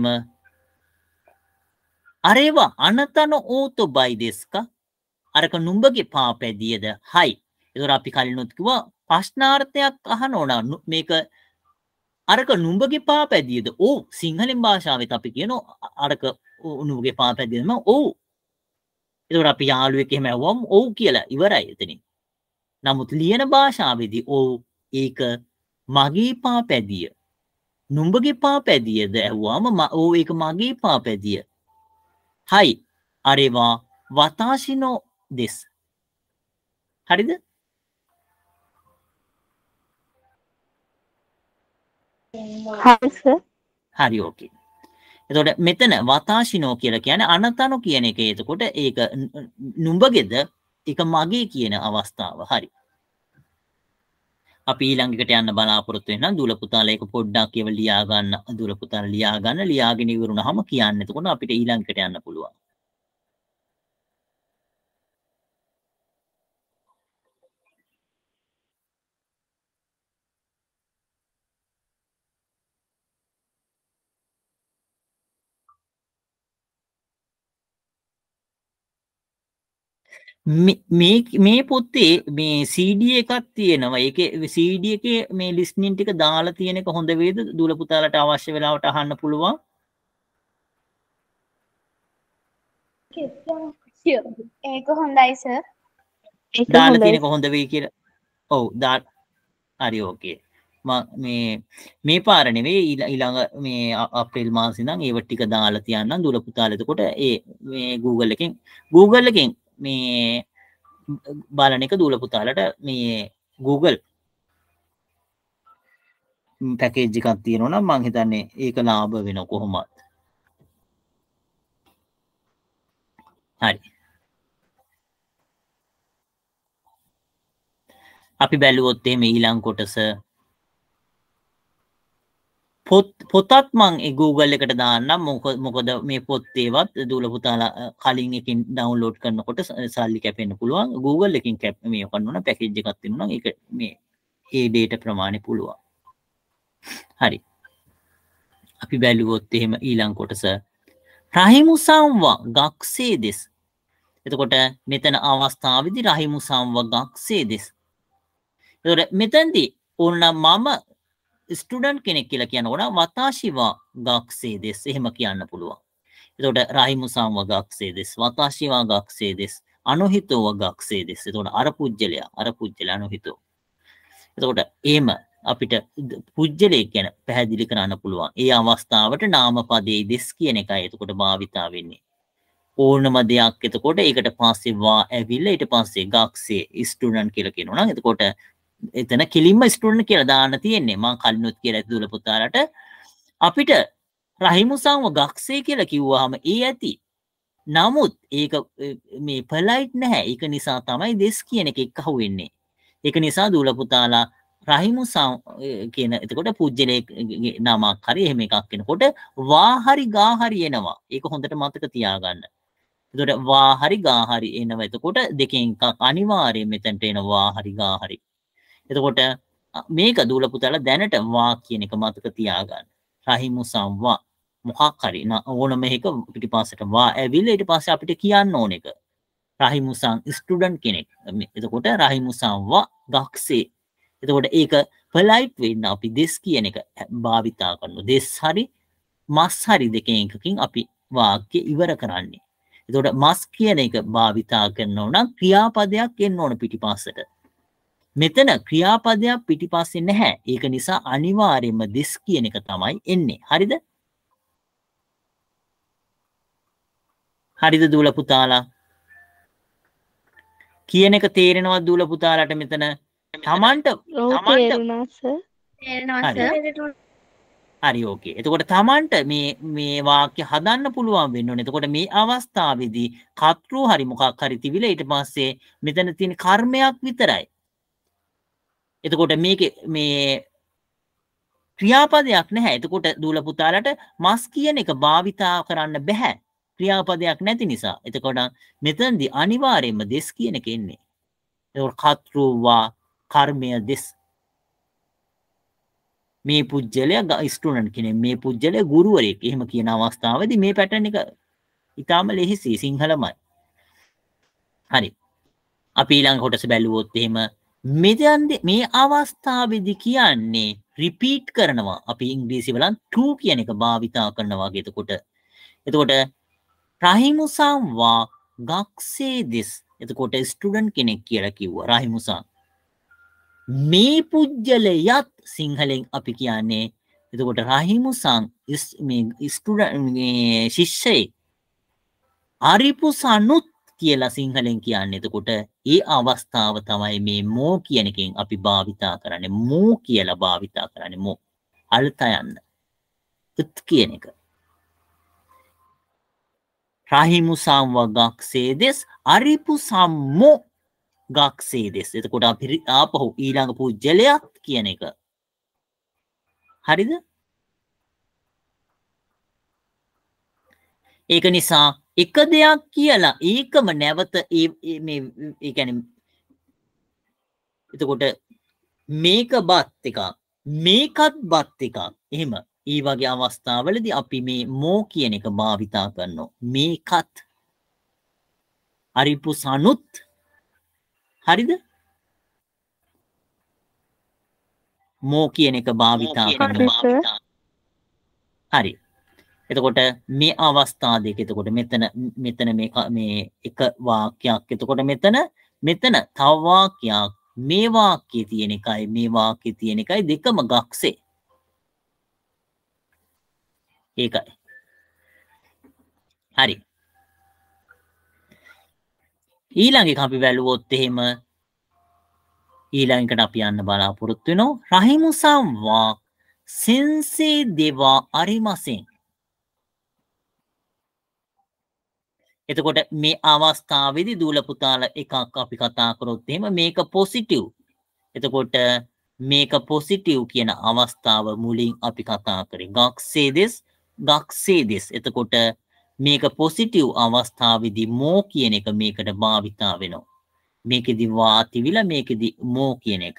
අරේවා අනතන ඕතොබයි දෙස්ක අරක නුඹගේ පාපැදියද හයි. ඒතර අපි කලිනුත් කිව්වා ප්‍රශ්නාර්ථයක් අහන ඕන මේක අරක නුඹගේ පාපැදියද? ඔව්. සිංහලෙන් භාෂාවෙත් අපි කියනවා අරක නුඹගේ පාපැදියද? මම ඔව්. ඒතර අපි යාළුවෙක් එහෙම ඇහුවම ඔව් කියලා ඉවරයි එතනින්. නමුත් ලියන භාෂාවේදී ඔව් ඒක මගේ පාපැදිය. නුඹගේ පාපැදියද ඇහුවාම ඔව් ඒක මගේ පාපැදිය. හයි අරේවා වතාෂිනෝ දෙස්. හරිද? හරි සර්. හරි ඕකේ. එතකොට මෙතන වතාෂිනෝ කියලා කියන්නේ අනතනෝ කියන එක. එතකොට ඒක නුඹගේද ඒක මගේ කියන අවස්ථාව. හරි. අපි ඊළඟට යන්න බලාපොරොත්තු වෙනවා දුල පුතාලා ඒක පොඩ්ඩක් ඒව ලියා ගන්න දුල පුතාලා ලියා ගන්න ලියාගෙන ඉවරුනහම කියන්න එතකොට අපිට ඊළඟට යන්න පුළුවන් මේ මේ පොත්තේ මේ C D එකක් තියෙනවා ඒකේ C D එකේ මේ ලිස්නින් ටික දාලා තියෙන එක හොඳ වේද දුල පුතාලට අවශ්‍ය වෙලාවට අහන්න පුළුවන් ඒක හොඳයි සර්. ඒක දාලා හොඳයි. තියෙනක හොඳ වෙයි කියලා ඔව් දා හරි ඕකේ මේ මේ පාර නෙවෙයි ඊළඟ මේ අප්‍රේල් මාසේ ඉඳන් ඒව ටික දාලා තියන්නම් දුල පුතාලා එතකොට ඒ මේ Google එකෙන් Google එකෙන් මේ බලන එක දුල පුතාලට මේ Google පැකේජ් එකක් තියෙනවා නම් මං හිතන්නේ ඒක ලාභ වෙන කොහොමද හරි අපි බැලුවොත් එහෙම ඊළඟ කොටස පොත් පොතත් මං ඒ Google එකට දාන්නම් මොකද මේ පොත් ඒවත් දුල පුතාලා කලින් එකකින් ඩවුන්ලෝඩ් කරනකොට සල්ලි කැපෙන්න පුළුවන් Google එකකින් කැප් මේ කරනවා පැකේජ් එකක් තියෙනවා නම් ඒක මේ ඒ data ප්‍රමාණය පුළුවන් හරි අපි බැලුවොත් එහෙම ඊළඟ කොටස රහිමුසම්වා ගක්සේ දෙස් එතකොට මෙතන අවස්ථාවේදී රහිමුසම්වා ගක්සේ දෙස් එතකොට මෙතනදී ඕන මම ස්ටුඩන්ට් කෙනෙක් කියලා කියනකොට වතාශිවා ගක්සේ දෙස් එහෙම කියන්න පුළුවන්. එතකොට රහිමුසම්වා ගක්සේ දෙස් වතාශිවා ගක්සේ දෙස් අනුහිතෝව ගක්සේ දෙස්. එතකොට අර පුජ්‍යලයා අර පුජ්‍යලයා අනුහිතෝ. එතකොට එහෙම අපිට පුජ්‍යලයක් ගැන පැහැදිලි කරන්න පුළුවන්. ඒ අවස්ථාවට නාමපදයේ දෙස් කියන එකයි එතකොට භාවිතා වෙන්නේ. ඕනම දෙයක් එතකොට ඒකට පස්සේ වා ඇවිල්ලා ඊට පස්සේ ගක්සේ ස්ටුඩන්ට් කියලා කියනවා නම් එතකොට එතන කෙලින්ම ස්ටුඩන්ට් කියලා දාන්න තියෙන්නේ මම කලිනුත් කියලා දුල පුතාලට අපිට රහිමුසම්ව ගක්සේ කියලා කිව්වහම ඒ ඇති නමුත් ඒක මේ පොලයිට් නැහැ ඒක නිසා තමයි දෙස් කියන එක එක්ක අහුවෙන්නේ ඒක නිසා දුල පුතාලා රහිමුසම් කියන එතකොට පුජ්‍යලේ නමක් හරි එහෙම එකක් කෙනකොට වා හරි ගා හරි එනවා ඒක හොඳට මතක තියාගන්න එතකොට වා හරි ගා හරි එනවා එතකොට දෙකෙන් එකක් අනිවාර්යයෙන් මෙතනට එනවා හරි ගා හරි එතකොට මේක දුල පුතාලා දැනට වා කියන එක මතක තියාගන්න. රහිමුසම් වා මොකක් හරි ඕනම එකක පිටිපස්සට වා ඇවිල්ලා ඊට පස්සේ අපිට කියන්න ඕන එක. රහිමුසම් ස්ටුඩන්ට් කෙනෙක්. එතකොට රහිමුසම් වා ගක්සේ. එතකොට ඒක පොලයිට් වෙන්න අපි දෙස් කියන එක භාවිතා කරනවා. දෙස් හරි මස් හරි දෙකෙන් එකකින් අපි වාක්‍ය ඉවර කරන්නේ. එතකොට මස් කියන එක භාවිතා කරනවා නම් ක්‍රියාපදයක් එන්න ඕන පිටිපස්සට. මෙතන ක්‍රියාපදයක් පිටිපස්සේ නැහැ. ඒක නිසා අනිවාර්යයෙන්ම this කියන එක තමයි එන්නේ. හරිද? හරිද දුල පුතාලා? කියන එක තේරෙනවද දුල පුතාලාට මෙතන? තමන්ට තමන්ට හරි ඕකේ. එතකොට තමන්ට මේ මේ වාක්‍ය හදන්න පුළුවන් වෙන්න ඕනේ. එතකොට මේ අවස්ථාවේදී කර්තෘ හරි මොකක් හරි තිබිලා ඊට පස්සේ මෙතන තියෙන කර්මයක් විතරයි. එතකොට මේකේ මේ ක්‍රියාපදයක් නැහැ. එතකොට දූල පුතාලට මස් කියන එක භාවිතා කරන්න බෑ. ක්‍රියාපදයක් නැති නිසා. එතකොට මෙතනදී අනිවාර්යයෙන්ම දෙස් කියන එක එන්නේ. එතකොට කර්තෘවා කර්මය දෙස්. මේ පුජ්‍යලයා ස්ටුඩන්ට් කෙනෙක්. මේ පුජ්‍යලයා ගුරුවරයෙක්. එහෙම කියන අවස්ථාවේදී මේ පැටර්න් එක ඊටාම ලෙහිසි සිංහලමයි. හරි. අපි ඊළඟ කොටස බැලුවොත් එහෙම මෙතනදී මේ අවස්ථාවේදී කියන්නේ රිපීට් කරනවා. අපි ඉංග්‍රීසි වලින් to කියන එක භාවිතා කරනවා වගේ. එතකොට එතකොට රහිමුසම් වා ගක්සේ දෙස්. එතකොට ස්ටුඩන්ට් කෙනෙක් කියලා කිව්වා රහිමුසම්. මේ පුජ්‍යලයත් සිංහලෙන් අපි කියන්නේ එතකොට රහිමුසම් මේ ස්ටුඩන්ට් මේ ශිෂ්‍යයෙක් අරිපුසනුත් කියලා සිංහලෙන් කියන්නේ. එතකොට ඒ අවස්ථාව තමයි මේ මෝ කියන එකෙන් අපි භාවිතා කරන්නේ. මෝ කියලා භාවිතා කරන්නේ මෝ. අල්ත යන්න. උත් කියන එක. රහිමුසම් වගක්සේ දෙස් අරිපුසම්මෝ ගක්සේ දෙස්. එතකොට අපි ආපහු ඊළඟ පුජ්‍යලයක් කියන එක. හරිද? ඒක නිසා එක දෙයක් කියලා ඒකම නැවත ඒ මේ ඒ කියන්නේ එතකොට මේක බත් එකක් මේකත් බත් එකක් එහෙම ඒ වගේ අවස්ථාවලදී අපි මේ මෝ කියන එක භාවිතා කරනවා මේකත් අරිපුසනුත් හරිද මෝ කියන එක භාවිතා කරනවා හරි එතකොට මේ අවස්ථා දෙක එතකොට මෙතන මෙතන මේ මේ එක වාක්‍යයක් එතකොට මෙතන මෙතන තව වාක්‍යයක් මේ වාක්‍යයේ තියෙන එකයි මේ වාක්‍යයේ තියෙන එකයි දෙකම ගක්සේ ඒකයි හරි ඊළඟ එක අපි බැලුවොත් එහෙම ඊළඟට අපි යන්න බලාපොරොත්තු වෙනවා රහිමුසම් වා සෙන්සේ දෙවා අරිමසෙන් එතකොට මේ අවස්ථාවේදී දූල පුතාලා එකක් අපි කතා කරොත් එහෙම මේක පොසිටිව්. එතකොට මේක පොසිටිව් කියන අවස්ථාව මුලින් අපි කතා කරේ. ගක්සේදෙස් ගක්සේදෙස්. එතකොට මේක පොසිටිව් අවස්ථාවේදී මෝ කියන එක මේකට භාවිතා වෙනවා. මේකෙදි වාතිවිලා මේකෙදි මෝ කියන එක.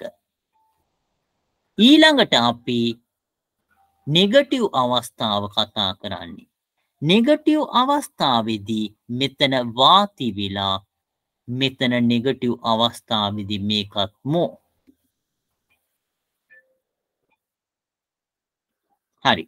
ඊළඟට අපි නෙගටිව් අවස්ථාව කතා කරන්නේ. නෙගටිව් අවස්ථාවේදී මෙතන වාතිවිලා මෙතන නෙගටිව් අවස්ථාවේදී මේකත් මෝ හරි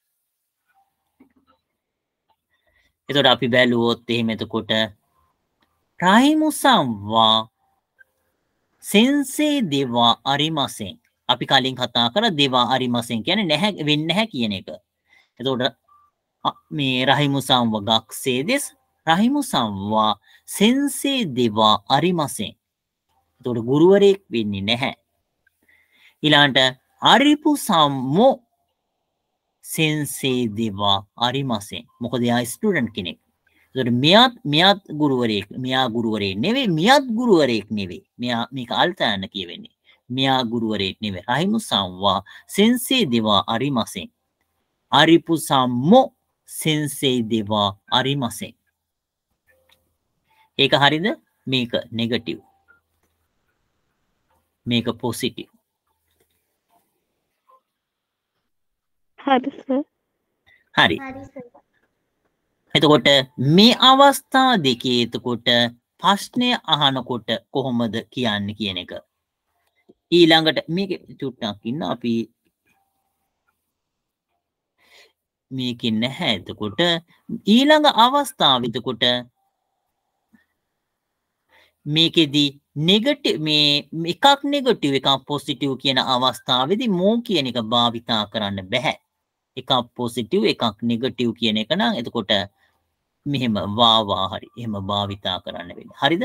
එතකොට අපි බැලුවොත් එහෙම එතකොට රාහිමුසම් වා සෙන්සේ දෙවා අරිමසෙන් අපි කලින් කතා කරා දෙවා අරිමසෙන් කියන්නේ නැහැ වෙන්නේ නැහැ කියන එක එතකොට මේ රහිමුසම් වගක්සේ දෙස් රහිමුසම් වා සෙන්සේ දෙවා අරිමසෙන් එතකොට ගුරුවරයෙක් වෙන්නේ නැහැ ඊළාට අරිපු සම්මෝ සෙන්සේ දෙවා අරිමසෙන් මොකද එයා ස්ටුඩන්ට් කෙනෙක් එතකොට මෙයාත් මෙයාත් ගුරුවරයෙක් මෙයා ගුරුවරයෙක් නෙවෙයි මෙයාත් ගුරුවරයෙක් නෙවෙයි මෙයා මේක අල්තයන් කියවෙන්නේ මෙයා ගුරුවරයෙක් නෙවෙයි රහිමුසම් වා සෙන්සේ දෙවා අරිමසෙන් අරිපු සම්මෝ සෙන්සේ දෙවා අරිමසෙන් ඒක හරිද මේක නෙගටිව් මේක පොසිටිව් හරි සර් හරි එතකොට මේ අවස්ථා දෙකේ එතකොට ප්‍රශ්නය අහනකොට කොහොමද කියන්නේ කියන එක ඊළඟට මේක චුට්ටක් ඉන්න අපි මේකෙන් නැහැ එතකොට ඊළඟ අවස්ථාව එතකොට මේකෙදි නෙගටිව් මේ එකක් නෙගටිව් එකක් පොසිටිව් කියන අවස්ථාවේදී මෝ කියන එක භාවිතා කරන්න බෑ එකක් පොසිටිව් එකක් නෙගටිව් කියන එක නම් එතකොට මෙහෙම වා වා හරි එහෙම භාවිතා කරන්න වෙන්නේ හරිද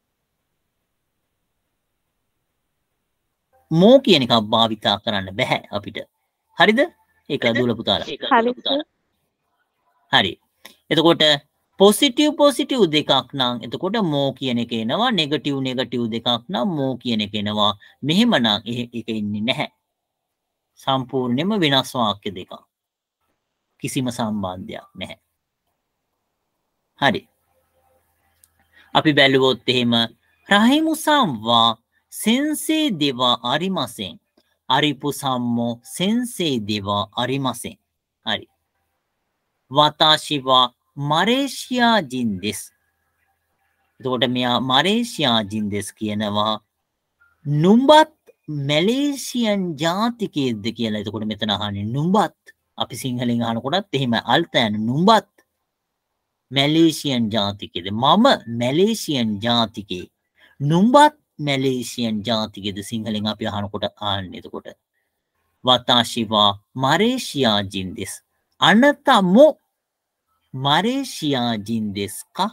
මෝ කියන එකක් භාවිතා කරන්න බෑ අපිට හරිද ඒක දුල පුතාලා හරි එතකොට පොසිටිව් පොසිටිව් දෙකක් නම් එතකොට මෝ කියන එක එනවා නෙගටිව් නෙගටිව් දෙකක් නම් මෝ කියන එක එනවා මෙහෙම නම් ඒක ඉන්නේ නැහැ සම්පූර්ණයෙන්ම වෙනස් වාක්‍ය දෙකක් කිසිම සම්බන්ධයක් නැහැ හරි අපි බැලුවොත් එහෙම රහිමුසම් වා සෙන්සේ දෙවා අරිමසෙන් අරිපු සම්මෝ සෙන්සේ දෙවා අරිමසෙන් හරි වතාශිවා මරේෂියා ජින්දෙස් එතකොට මෙයා මරේෂියා ජින්දෙස් කියනවා නුඹත් මැලේසියන් ජාතිකයෙක්ද කියලා එතකොට මෙතන අහන්නේ නුඹත් අපි සිංහලෙන් අහනකොටත් එහෙම අල්තයන් නුඹත් මැලේසියන් ජාතිකයේද මම මැලේසියන් ජාතිකයෙක් නුඹත් මැලේසියන් ජාතිකයේද සිංහලෙන් අපි අහනකොට ආන්නේ එතකොට වතාශිවා මරේෂියා ජින්දෙස් අනතමෝ මරේෂියා ජින්දෙස්කා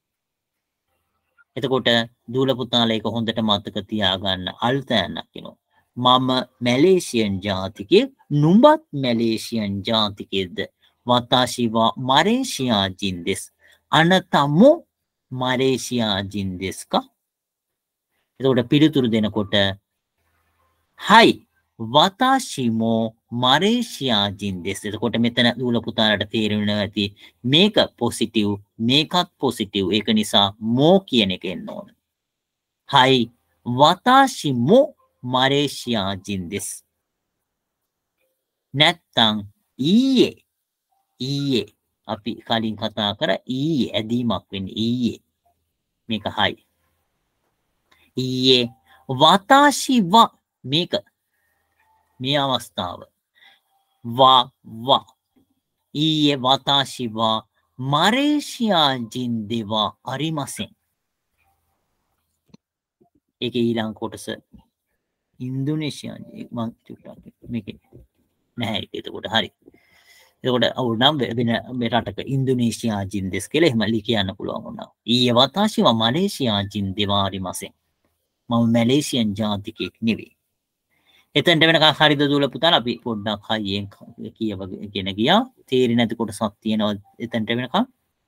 එතකොට දූල පුතාලා ඒක හොඳට මතක තියාගන්න අල්තයන්ක් කියනවා මම මැලේසියන් ජාතිකයෙක් නුඹත් මැලේසියන් ජාතිකයෙක්ද වතාශිවා මරේෂියා ජින්දෙස් අනතමෝ මරේෂියා ජින්දෙස්කා එතකොට පිළිතුරු දෙනකොට හයි වතාෂි මෝ මලේසියා ජින් දෙස්. එතකොට මෙතන දූල පුතාලට තේරෙනවා ඇති මේක පොසිටිව් මේකත් පොසිටිව්. ඒක නිසා මෝ කියන එක එන්න ඕන. හයි වතාෂි මෝ මලේසියා ජින් දෙස්. නැත්තම් ඊයේ ඊයේ අපි කලින් කතා කර ඊයේ ඇදීමක් වෙන්නේ ඊයේ. මේක හයි. ඊයේ වතාෂි වා මේක මේ අවස්ථාව වා වා ඊයේ වතාෂි වා මලේසියා ජින් දෙවා අරිමසෙන්. ඒක ඊළඟ කොටස ඉන්දුනේසියා මං ටිකක් මේක නැහැ එතකොට හරි. එතකොට අවු නම් වෙන මේ රටක ඉන්දුනේසියා ජින් දෙස් කියලා එහෙම ලි කියන්න පුළුවන් වුණා. ඊයේ වතාෂි වා මලේසියා ජින් දෙවා අරිමසෙන්. මම මැලේසියන් ජාතිකයෙක් නෙවෙයි. එතනට වෙනකන් හරිද දූල පුතාලා අපි පොඩ්ඩක් හයියෙන් කියවගෙන ගියා. තේරෙන්නේ නැති කොටසක් තියෙනවා එතනට වෙනකන්.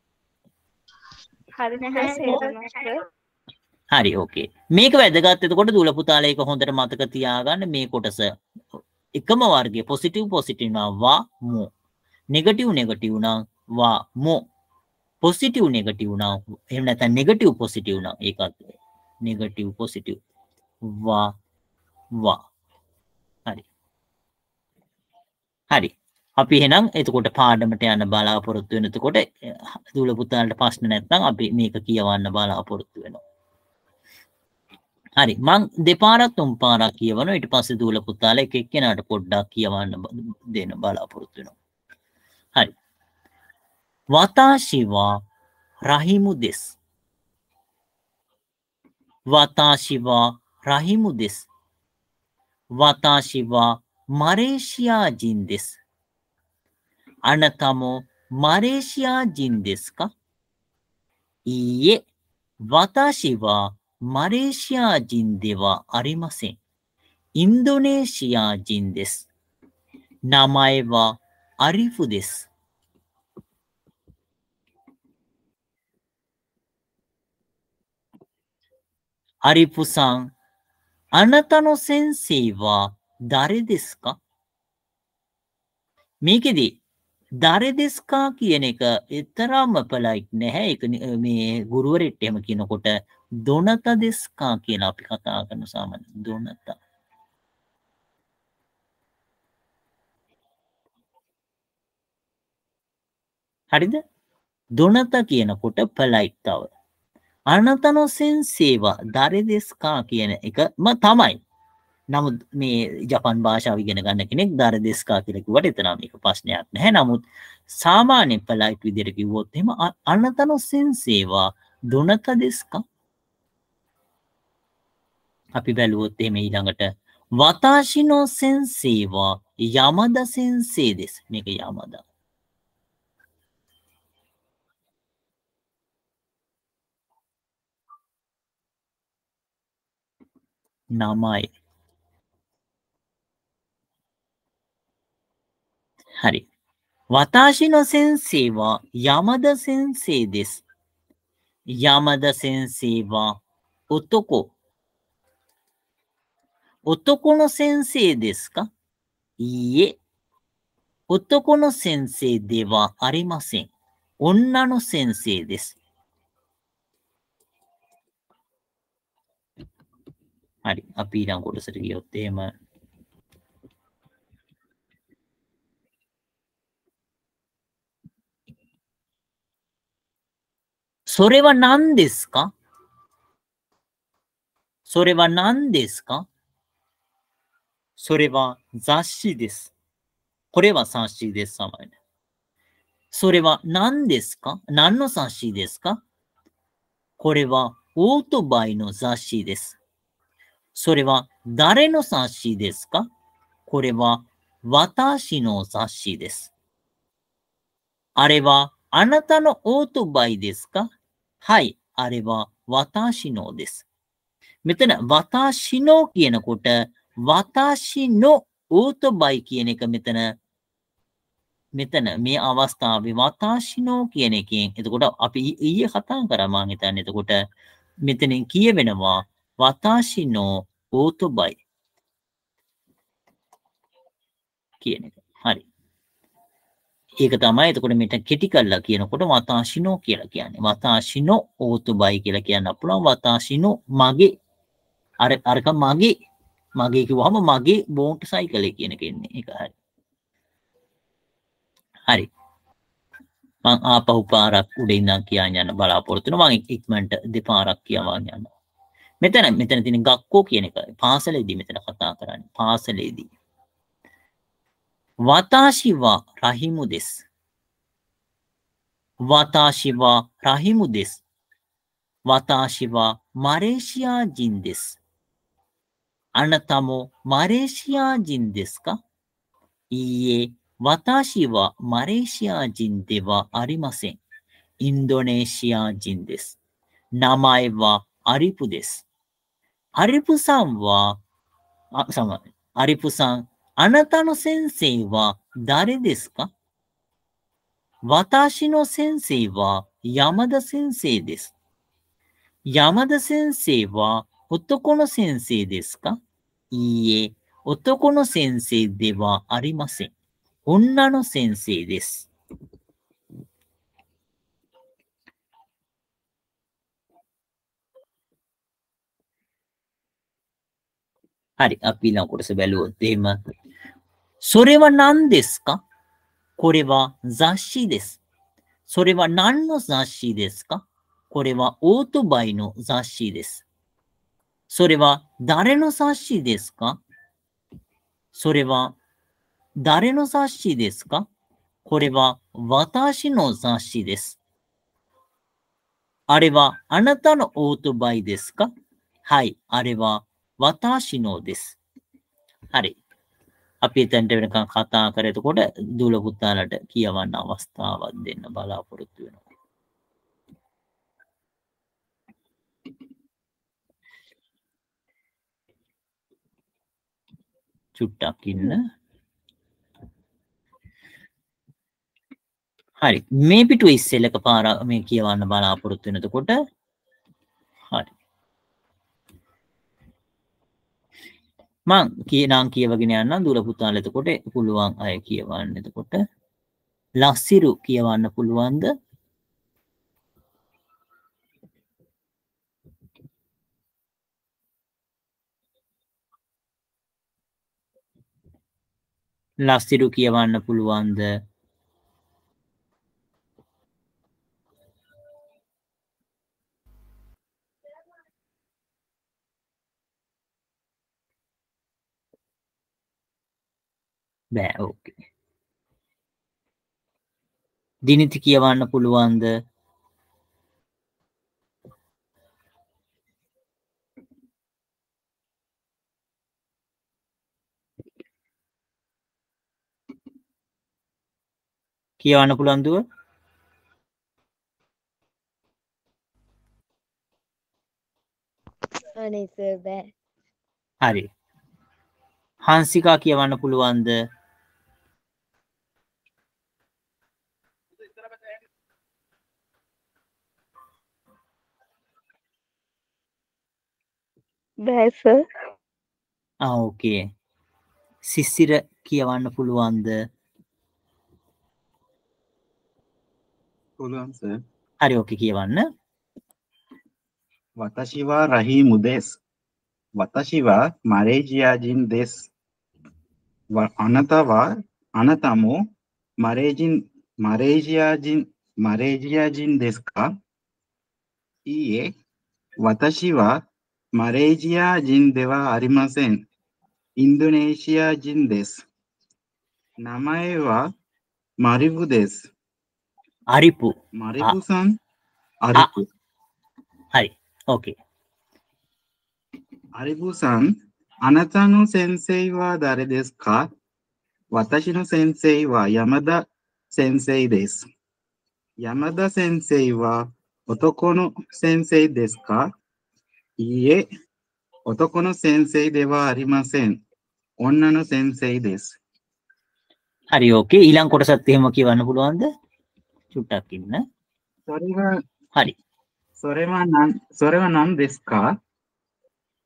හරි නැහැ සර්. හරි ඕකේ. මේක වැදගත්. එතකොට දූල පුතාලා ඒක හොඳට මතක තියාගන්න. මේ කොටස එකම වර්ගයේ පොසිටිව් පොසිටිව් නම් වා මෝ. නෙගටිව් නෙගටිව් නම් වා මෝ. පොසිටිව් නෙගටිව් නම් එහෙම නැත්නම් නෙගටිව් පොසිටිව් නම් ඒකත් නෙගටිව් පොසිටිව් වා වා. හරි. හරි. අපි එහෙනම් එතකොට පාඩමට යන්න බලාපොරොත්තු වෙන. එතකොට දූල පුතාලට ප්‍රශ්න නැත්නම් අපි මේක කියවන්න බලාපොරොත්තු වෙනවා. හරි. මං දෙපාරක් තුන් පාරක් කියවනවා. ඊට පස්සේ දූල පුතාලා එක එක්කෙනාට පොඩ්ඩක් කියවන්න දෙන්න බලාපොරොත්තු වෙනවා. හරි. වතාෂි වා රහිමු දෙස්. වතාෂි වා රහිමු දෙස්. වතාෂි වා මලේසියා ජින් දෙස්. අනතමෝ මලේසියා ජින් දෙස් ක? ඊයේ වතාෂි වා මලේසියා ජින් දෙවා අරිමසෙන්. ඉන්දෝනේසියා ජින් දෙස්. නමය වා අරිෆු දෙස්. අරිෆු-san අනතනෝ සෙන්සේයි වා දාරෙ දෙස් ක? මේකෙදි දාරෙ දෙස් කා කියන එක තරම්ම පොලයිට් නැහැ. ඒක මේ ගුරුවරයෙක්ට එහෙම කියනකොට දොනත දෙස් කා කියලා අපි කතා කරන සාමාන්‍ය දොනත. හරිද? දොනත කියනකොට පොලයිට් තව. අනතනෝ සෙන්සේවා දාරෙ දෙස් කා කියන එකම තමයි. නමුත් මේ ජපන් භාෂාව ඉගෙන ගන්න කෙනෙක් දාරෙ දෙස් කා කියලා කිව්වට එතන මේක ප්‍රශ්නයක් නැහැ. නමුත් සාමාන්‍ය පොලයිට් විදිහට කිව්වොත් එහෙම අනතනෝ සෙන්සේවා දොනත දෙස් කා. අපි බැලුවොත් එහෙම ඊළඟට වතාෂි නෝ සෙන්සේයි වා යමදා සෙන්සේයි දෙස්. මේක යමදා. නමයි. හරි. වතාෂි නෝ සෙන්සේයි වා යමදා සෙන්සේයි දෙස්. යමදා සෙන්සේයි වා ඔතොකෝ. ඔතොකෝ නෝ සෙන්සේයි දෙස් ක? ඊයේ ඔතොකෝ නෝ සෙන්සේයි දෙවා අරිමසෙන්. ඔන්නා නෝ සෙන්සේයි දෙස්. හරි. අපි ඊළඟ කොටසට ගියොත් එහෙම සොරෙවා නන් දෙස් ක? සොරෙවා නන් දෙස් ක? සොරෙවා雑誌です。これは雑誌です。それは何ですか？何の雑誌ですか？これはオートバイの雑誌です。それは誰の雑誌ですか？これは私の雑誌です。あれはあなたのオートバイですか？はい、あれは私のです。මෙතන වතාෂි නෝ කියනකොට වතාෂි නෝ ඕටෝබයි කියන එක මෙතන මෙතන මේ අවස්ථාවේ වතාෂි නෝ කියන එකෙන් එතකොට අපි ඊයේ කතා කරා මම හිතන්නේ එතකොට මෙතනින් කියවෙනවා watashi no otobai කියන එක. හරි. ඒක තමයි එතකොට මෙතන කෙටි කරලා කියනකොට watashi no කියලා කියන්නේ. watashi no otobai කියලා කියන්න පුළුවන්. watashi no මගේ අර අරක මගේ මගේ කිව්වහම මගේ බෝට් සයිකලේ කියන එක එන්නේ. ඒක හරි. හරි. මං ආපහු පාරක් උඩ ඉඳන් කියන්න යන බලාපොරොත්තු වෙනවා. මං ඉක්මනට දෙපාරක් කියවන්න යනවා. මෙතන මෙතන තියෙන ගක්කෝ කියන එක පාසලේදී මෙතන කතා කරන්නේ. පාසලේදී. watashi wa rahimu desu. watashi wa rahimu desu. watashi wa Malaysia jin desu. あなたもマレーシア人ですか？いいえ、私はマレーシア人ではありません。インドネシア人です。名前はアリプです。アリプさんは、あ、さん、アリプさん、あなたの先生は誰ですか？私の先生は山田先生です。山田先生は男の先生ですか？いいえ、男の先生ではありません。女の先生です。はい、අපි ඊළඟ කොටස බැලුවොත් එහෙම. それは何ですか？これは雑誌です。それは何の雑誌ですか？これはオートバイの雑誌です。それは誰の雑誌ですか？それは誰の雑誌ですか？これは私の雑誌です。あれはあなたのオートバイですか？はい、あれは私のです。はい。අපි එතනට වෙනකන් කතා කරේතකොට දූල පුතාලට කියවන්න අවස්ථාවක් දෙන්න බලාපොරොත්තු වෙනවා. චුට්ටක් ඉන්න. හරි. මේ පිටුවේ ඉස්සෙල්ලා එකපාර මේ කියවන්න බලාපොරොත්තු වෙනකොට හරි. මං කියනම් කියවගෙන යන්න දුර පුතාල එතකොට පුළුවන් අය කියවන්න. එතකොට ලස්සිරු කියවන්න පුළුවන්ද? ලස්සිරු කියවන්න පුළුවන්ද? බෑ. ඕකේ. දිනිති කියවන්න පුළුවන්ද? කියවන්න පුළුවන් දුව? අනේ සර් බෑ. හරි. හංසිකා කියවන්න පුළුවන්ද? බෑ සර්. ආ ඕකේ. සිසිර කියවන්න පුළුවන්ද? පුළුවන් සර්. හරි ඕකේ කියවන්න. 私はラヒムです。私はマレーシア人です。わあなたは、あなたもマレー人、マレーシア人、マレーシア人ですか？いいえ、私はマレーシア人ではありません。インドネシア人です。名前はマリブです。 අරිපු. マリブさん、アリブ。 හරි. ඕකේ. アリブさん、あなたの先生は誰ですか？私の先生は山田先生です。山田先生は男の先生ですか？いいえ、男の先生ではありません。女の先生です。 හරි ඕකේ. ඊළඟ කොටසත් එහෙම කියවන්න පුළුවන්ද? චුට්ටක් ඉන්න. それは、 හරි. それは何、それは何ですか？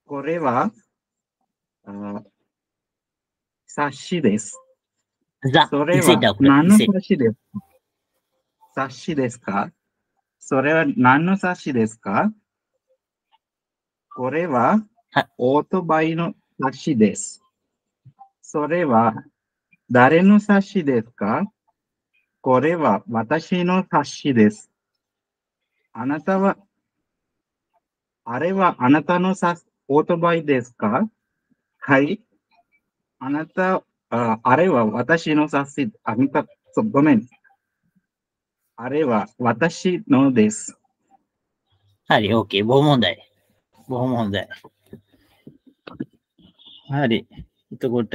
これは、あ冊子です。 ザ、 それ you said はだ、これ。 何 you の said. 冊子ですか？冊子ですか？それは何の冊子ですか？これははい。 オートバイの冊子です。それは誰の冊子ですか？これは私の冊子です。あなたは、あれはあなたの冊オートバイですか？はい。あなた、あ、あれは私の冊子、あなた、そうごめん。あれは私のです。 はい、OK。ボ問題。ボ問題。හරි. එතකොට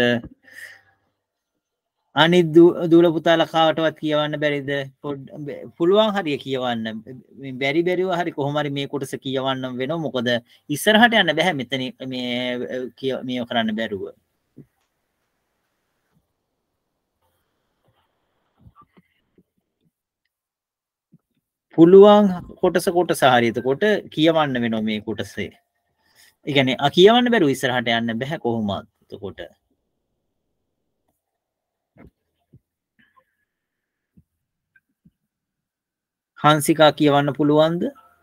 අනිත් දුල පුතාලා කාටවත් කියවන්න බැරිද? පුළුවන් හරිය කියවන්න. බැරි බැරිව හරි කොහොම හරි මේ කොටස කියවන්න වෙනවා. මොකද ඉස්සරහට යන්න බෑ මෙතන මේ මේ කරන්න බැරුව. පුළුවන් කොටස කොටස හරි එතකොට කියවන්න වෙනවා මේ කොටසේ. ඒ කියන්නේ අ කියවන්න බැරුව ඉස්සරහට යන්න බෑ කොහොමද? එතකොට හංසිකා කියවන්න පුළුවන්ද?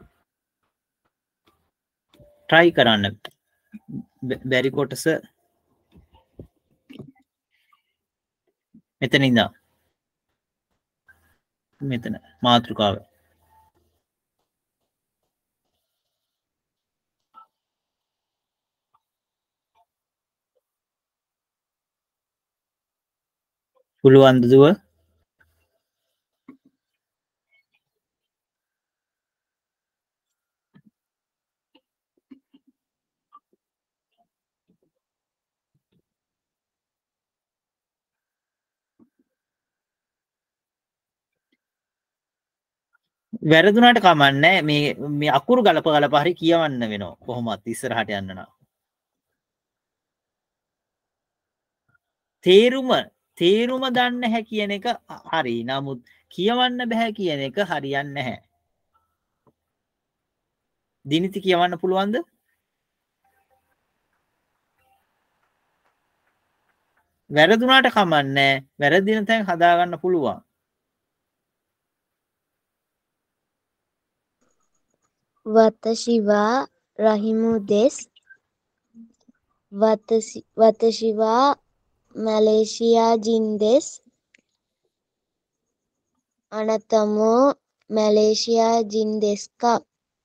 try කරන්න. බැරි කොටස මෙතන ඉඳන් මෙතන මාතෘකාව. පුළුවන්ද දුව? වැරදුනට කමන්නේ මේ මේ අකුරු ගලප ගලප හරි කියවන්න වෙනවා කොහොමත් ඉස්සරහට යන්න නම්. තේරුම තේරුම දන්න නැහැ කියන එක හරි. නමුත් කියවන්න බෑ කියන එක හරියන්නේ නැහැ. දිනිති කියවන්න පුළුවන්ද? වැරදුනට කමන්නේ වැරදින තැන් හදාගන්න පුළුවන්. Watashiwa rahimu desu. Watashi watashiwa Malaysia jin desu. Anata mo Malaysia jin desu ka?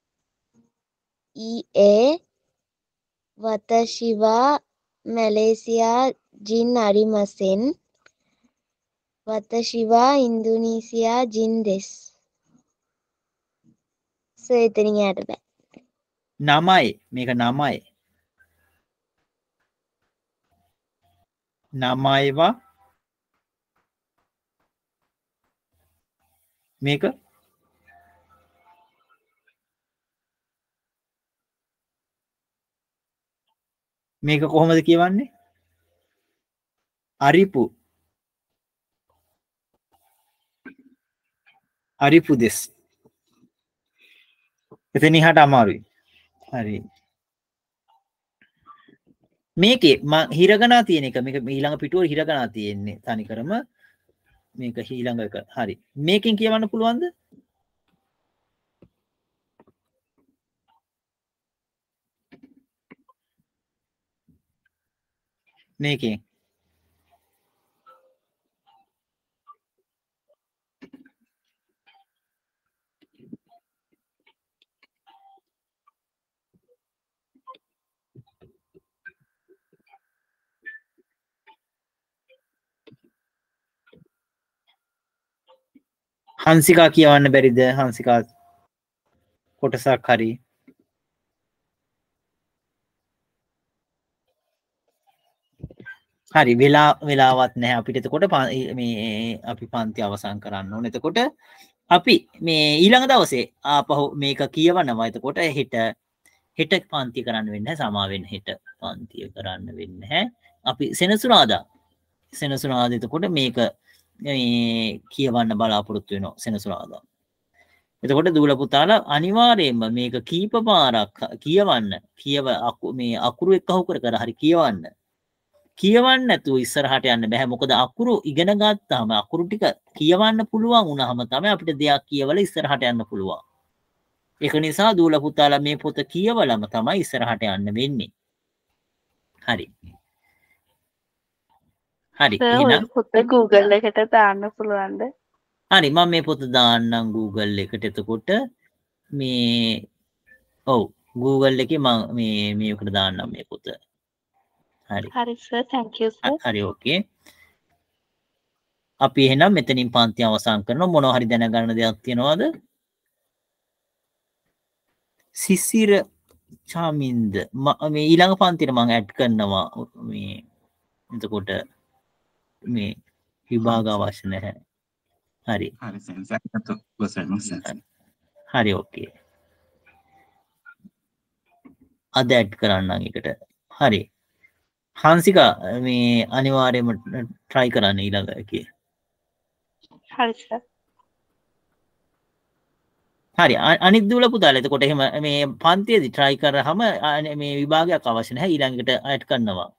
Ie watashiwa Malaysia jin arimasen. Watashiwa Indonesia jin desu. So එතනින් යට බෑ. නමයි මේක නමයි. නමයිවා මේක මේක කොහොමද කියවන්නේ? අරිපු අරිපු දෙස්. එතන ඉහට අමාරුයි. හරි. මේකේ මම හිරගනා තියෙන එක මේක ඊළඟ පිටුවේ හිරගනා තියෙන්නේ තනිකරම මේක ඊළඟ එක. හරි. මේකෙන් කියවන්න පුළුවන්ද? මේකෙන් හංසිකා කියවන්න බැරිද? හංසිකා කොටසක් හරි. හරි වෙලා වෙලාවත් නැහැ අපිට. එතකොට මේ අපි පන්ති අවසන් කරන්න ඕනේ. එතකොට අපි මේ ඊළඟ දවසේ ආපහු මේක කියවනවා. එතකොට හෙට හෙට පන්ති කරන්න වෙන්නේ නැහැ. සමා වෙන්න හෙට පන්තිය කරන්න වෙන්නේ නැහැ. අපි සෙනසුරාදා සෙනසුරාදා එතකොට මේක මේ කියවන්න බලාපොරොත්තු වෙනවා සෙනසුරාදා. එතකොට දූල පුතාලා අනිවාර්යයෙන්ම මේක කීප පාරක් කියවන්න. කියව මේ අකුරු එක්කහු කර කර හරි කියවන්න. කියවන්න නැතුව ඉස්සරහට යන්න බෑ. මොකද අකුරු ඉගෙන ගත්තාම අකුරු ටික කියවන්න පුළුවන් වුණාම තමයි අපිට දෙයක් කියවලා ඉස්සරහට යන්න පුළුවන්. ඒක නිසා දූල පුතාලා මේ පොත කියවලම තමයි ඉස්සරහට යන්න වෙන්නේ. හරි. හරි. එහෙනම් පොත Google එකට දාන්න පුළුවන්ද? හරි මම මේ පොත දාන්නම් Google එකට. එතකොට මේ ඔව් Google එකේ මම මේ මේකට දාන්නම් මේ පොත. හරි. හරි සර් thank you sir. හරි ඕකේ. අපි එහෙනම් මෙතනින් පන්ති අවසන් කරනවා. මොනවා හරි දැනගන්න දෙයක් තියෙනවද? සිසිර චාමින්ද මේ ඊළඟ පන්තියට මම ඇඩ් කරනවා මේ එතකොට මේ විභාග අවශ්‍ය නැහැ. හරි. හරි සෙන්ස් එකතු ගොසෙමු සෙන්ස්. හරි ඕකේ. අද ඇඩ් කරන්නම් එකට. හරි. හංසිකා මේ අනිවාර්යයෙන්ම try කරන්න ඊළඟ එකේ. හරි සර්. හරි අනිත් දූල පුතාලා එතකොට එහෙම මේ පන්තියේදී try කරාම මේ විභාගයක් අවශ්‍ය නැහැ ඊළඟට ඇඩ් කරනවා.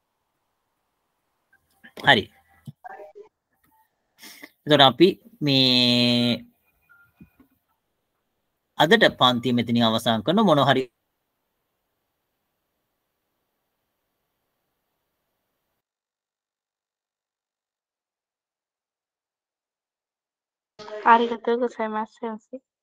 හරි. එතකොට අපි මේ අදට පන්තිය මෙතනින් අවසන් කරන මොන හරි ආරිගතෝ ගොසයිමාස් සෙන්සි.